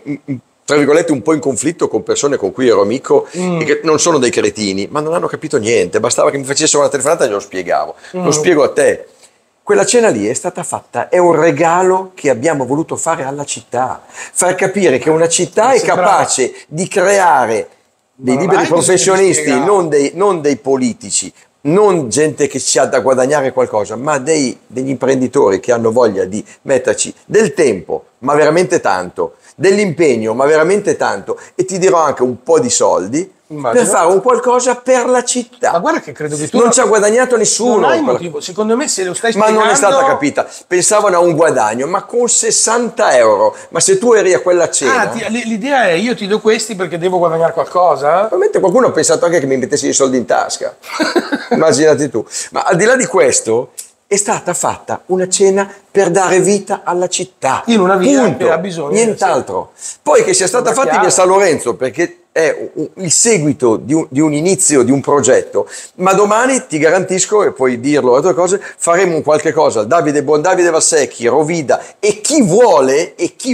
tra virgolette un po' in conflitto con persone con cui ero amico e che non sono dei cretini, ma non hanno capito niente. Bastava che mi facessero una telefonata e glielo spiegavo. Lo spiego a te. Quella cena lì è stata fatta, è un regalo che abbiamo voluto fare alla città. Far capire che una città è capace di creare dei liberi professionisti, non dei politici, non gente che ci ha da guadagnare qualcosa, ma degli imprenditori che hanno voglia di metterci del tempo, ma veramente tanto, dell'impegno, ma veramente tanto, e ti dirò anche un po' di soldi, per fare un qualcosa per la città. Ma guarda che credo che tu non ci ha guadagnato nessuno. Non hai motivo, secondo me se lo stai spiegando... Ma non è stata capita. Pensavano a un guadagno, ma con 60 euro. Ma se tu eri a quella cena... L'idea è io ti do questi perché devo guadagnare qualcosa? Probabilmente qualcuno ha pensato anche che mi mettessi i soldi in tasca. Immaginati tu. Ma al di là di questo, è stata fatta una cena per dare vita alla città. In una via che ha bisogno. Nient'altro. Poi che sia stata fatta in via San Lorenzo, perché è il seguito di un inizio di un progetto, ma domani ti garantisco, e puoi dirlo altre cose, faremo un qualche cosa, Davide Buondavide Valsecchi, Rovida e chi vuole,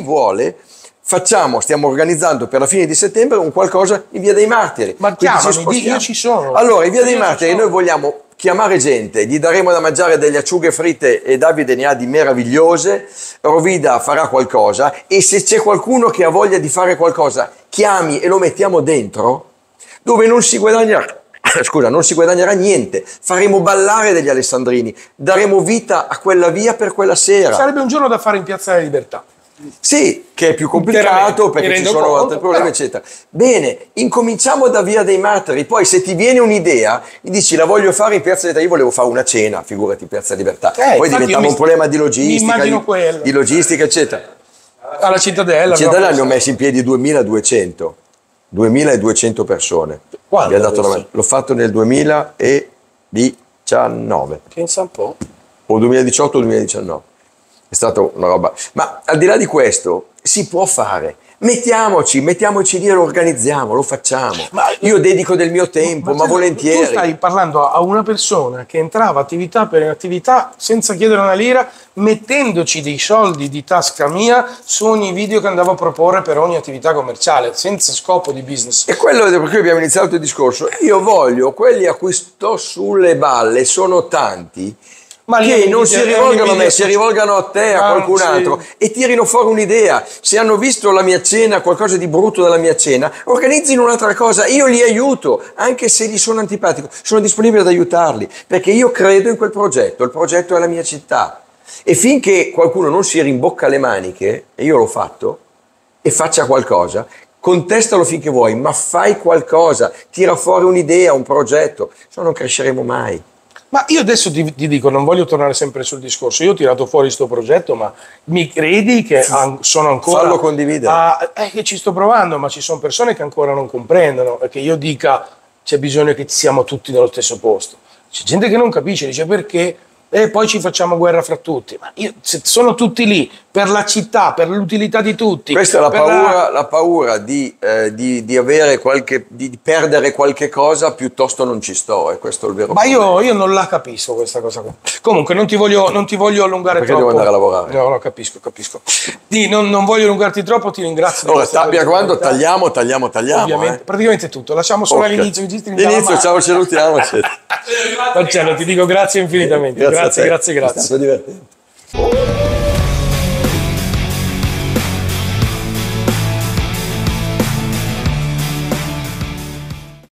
stiamo organizzando per la fine di settembre un qualcosa in Via dei Martiri. Ma chiamami, io ci sono. Allora, in Via dei Martiri noi vogliamo chiamare gente, gli daremo da mangiare delle acciughe fritte e Davide ne ha di meravigliose, Rovida farà qualcosa e se c'è qualcuno che ha voglia di fare qualcosa, chiami e lo mettiamo dentro, dove non si guadagnerà niente, faremo ballare degli alessandrini, daremo vita a quella via per quella sera. Sarebbe un giorno da fare in Piazza della Libertà. Sì, che è più complicato perché ci sono altri problemi, eccetera. Bene, incominciamo da Via dei Martiri, poi se ti viene un'idea, mi dici la voglio fare in Piazza Libertà, io volevo fare una cena, figurati, Piazza Libertà. Poi diventava un problema di logistica, eccetera. Alla Cittadella. Cittadella ne ho messi in piedi 2200 persone. Quando? L'ho fatto nel 2019. Pensa un po'. O 2018 o 2019. È stata una roba. Ma al di là di questo, si può fare. Mettiamoci lì e lo organizziamo, lo facciamo. Io dedico del mio tempo, ma volentieri. Tu stai parlando a una persona che entrava attività per attività senza chiedere una lira, mettendoci dei soldi di tasca mia su ogni video che andavo a proporre per ogni attività commerciale, senza scopo di business. E quello per cui abbiamo iniziato il discorso. Io voglio, quelli a cui sto sulle balle sono tanti, ma che non si rivolgano a me, si rivolgano a te, a qualcun altro e tirino fuori un'idea. Se hanno visto la mia cena, qualcosa di brutto dalla mia cena, organizzino un'altra cosa, io li aiuto, anche se gli sono antipatico, sono disponibile ad aiutarli, perché io credo in quel progetto, il progetto è la mia città. E finché qualcuno non si rimbocca le maniche, e io l'ho fatto, e faccia qualcosa, contestalo finché vuoi, ma fai qualcosa, tira fuori un'idea, un progetto, se no non cresceremo mai. Ma io adesso ti dico, non voglio tornare sempre sul discorso, io ho tirato fuori questo progetto, ma mi credi che sono ancora... Fallo condividere. Che ci sto provando, ma ci sono persone che ancora non comprendono, e che io dica c'è bisogno che siamo tutti nello stesso posto. C'è gente che non capisce, dice perché, e poi ci facciamo guerra fra tutti. Ma se sono tutti lì per la città, per l'utilità di tutti. Questa è la paura di perdere qualche cosa, piuttosto non ci sto, è questo il vero problema. Ma io non la capisco questa cosa qua. Comunque non ti voglio allungare perché troppo. Devo andare a lavorare. No, capisco. Non voglio allungarti mi ringrazio. Ora quando tagliamo. Ovviamente, praticamente tutto. Lasciamo solo all'inizio. L'inizio, ciao, salutiamoci. Marcello, ti dico grazie infinitamente. Grazie. È stato divertente.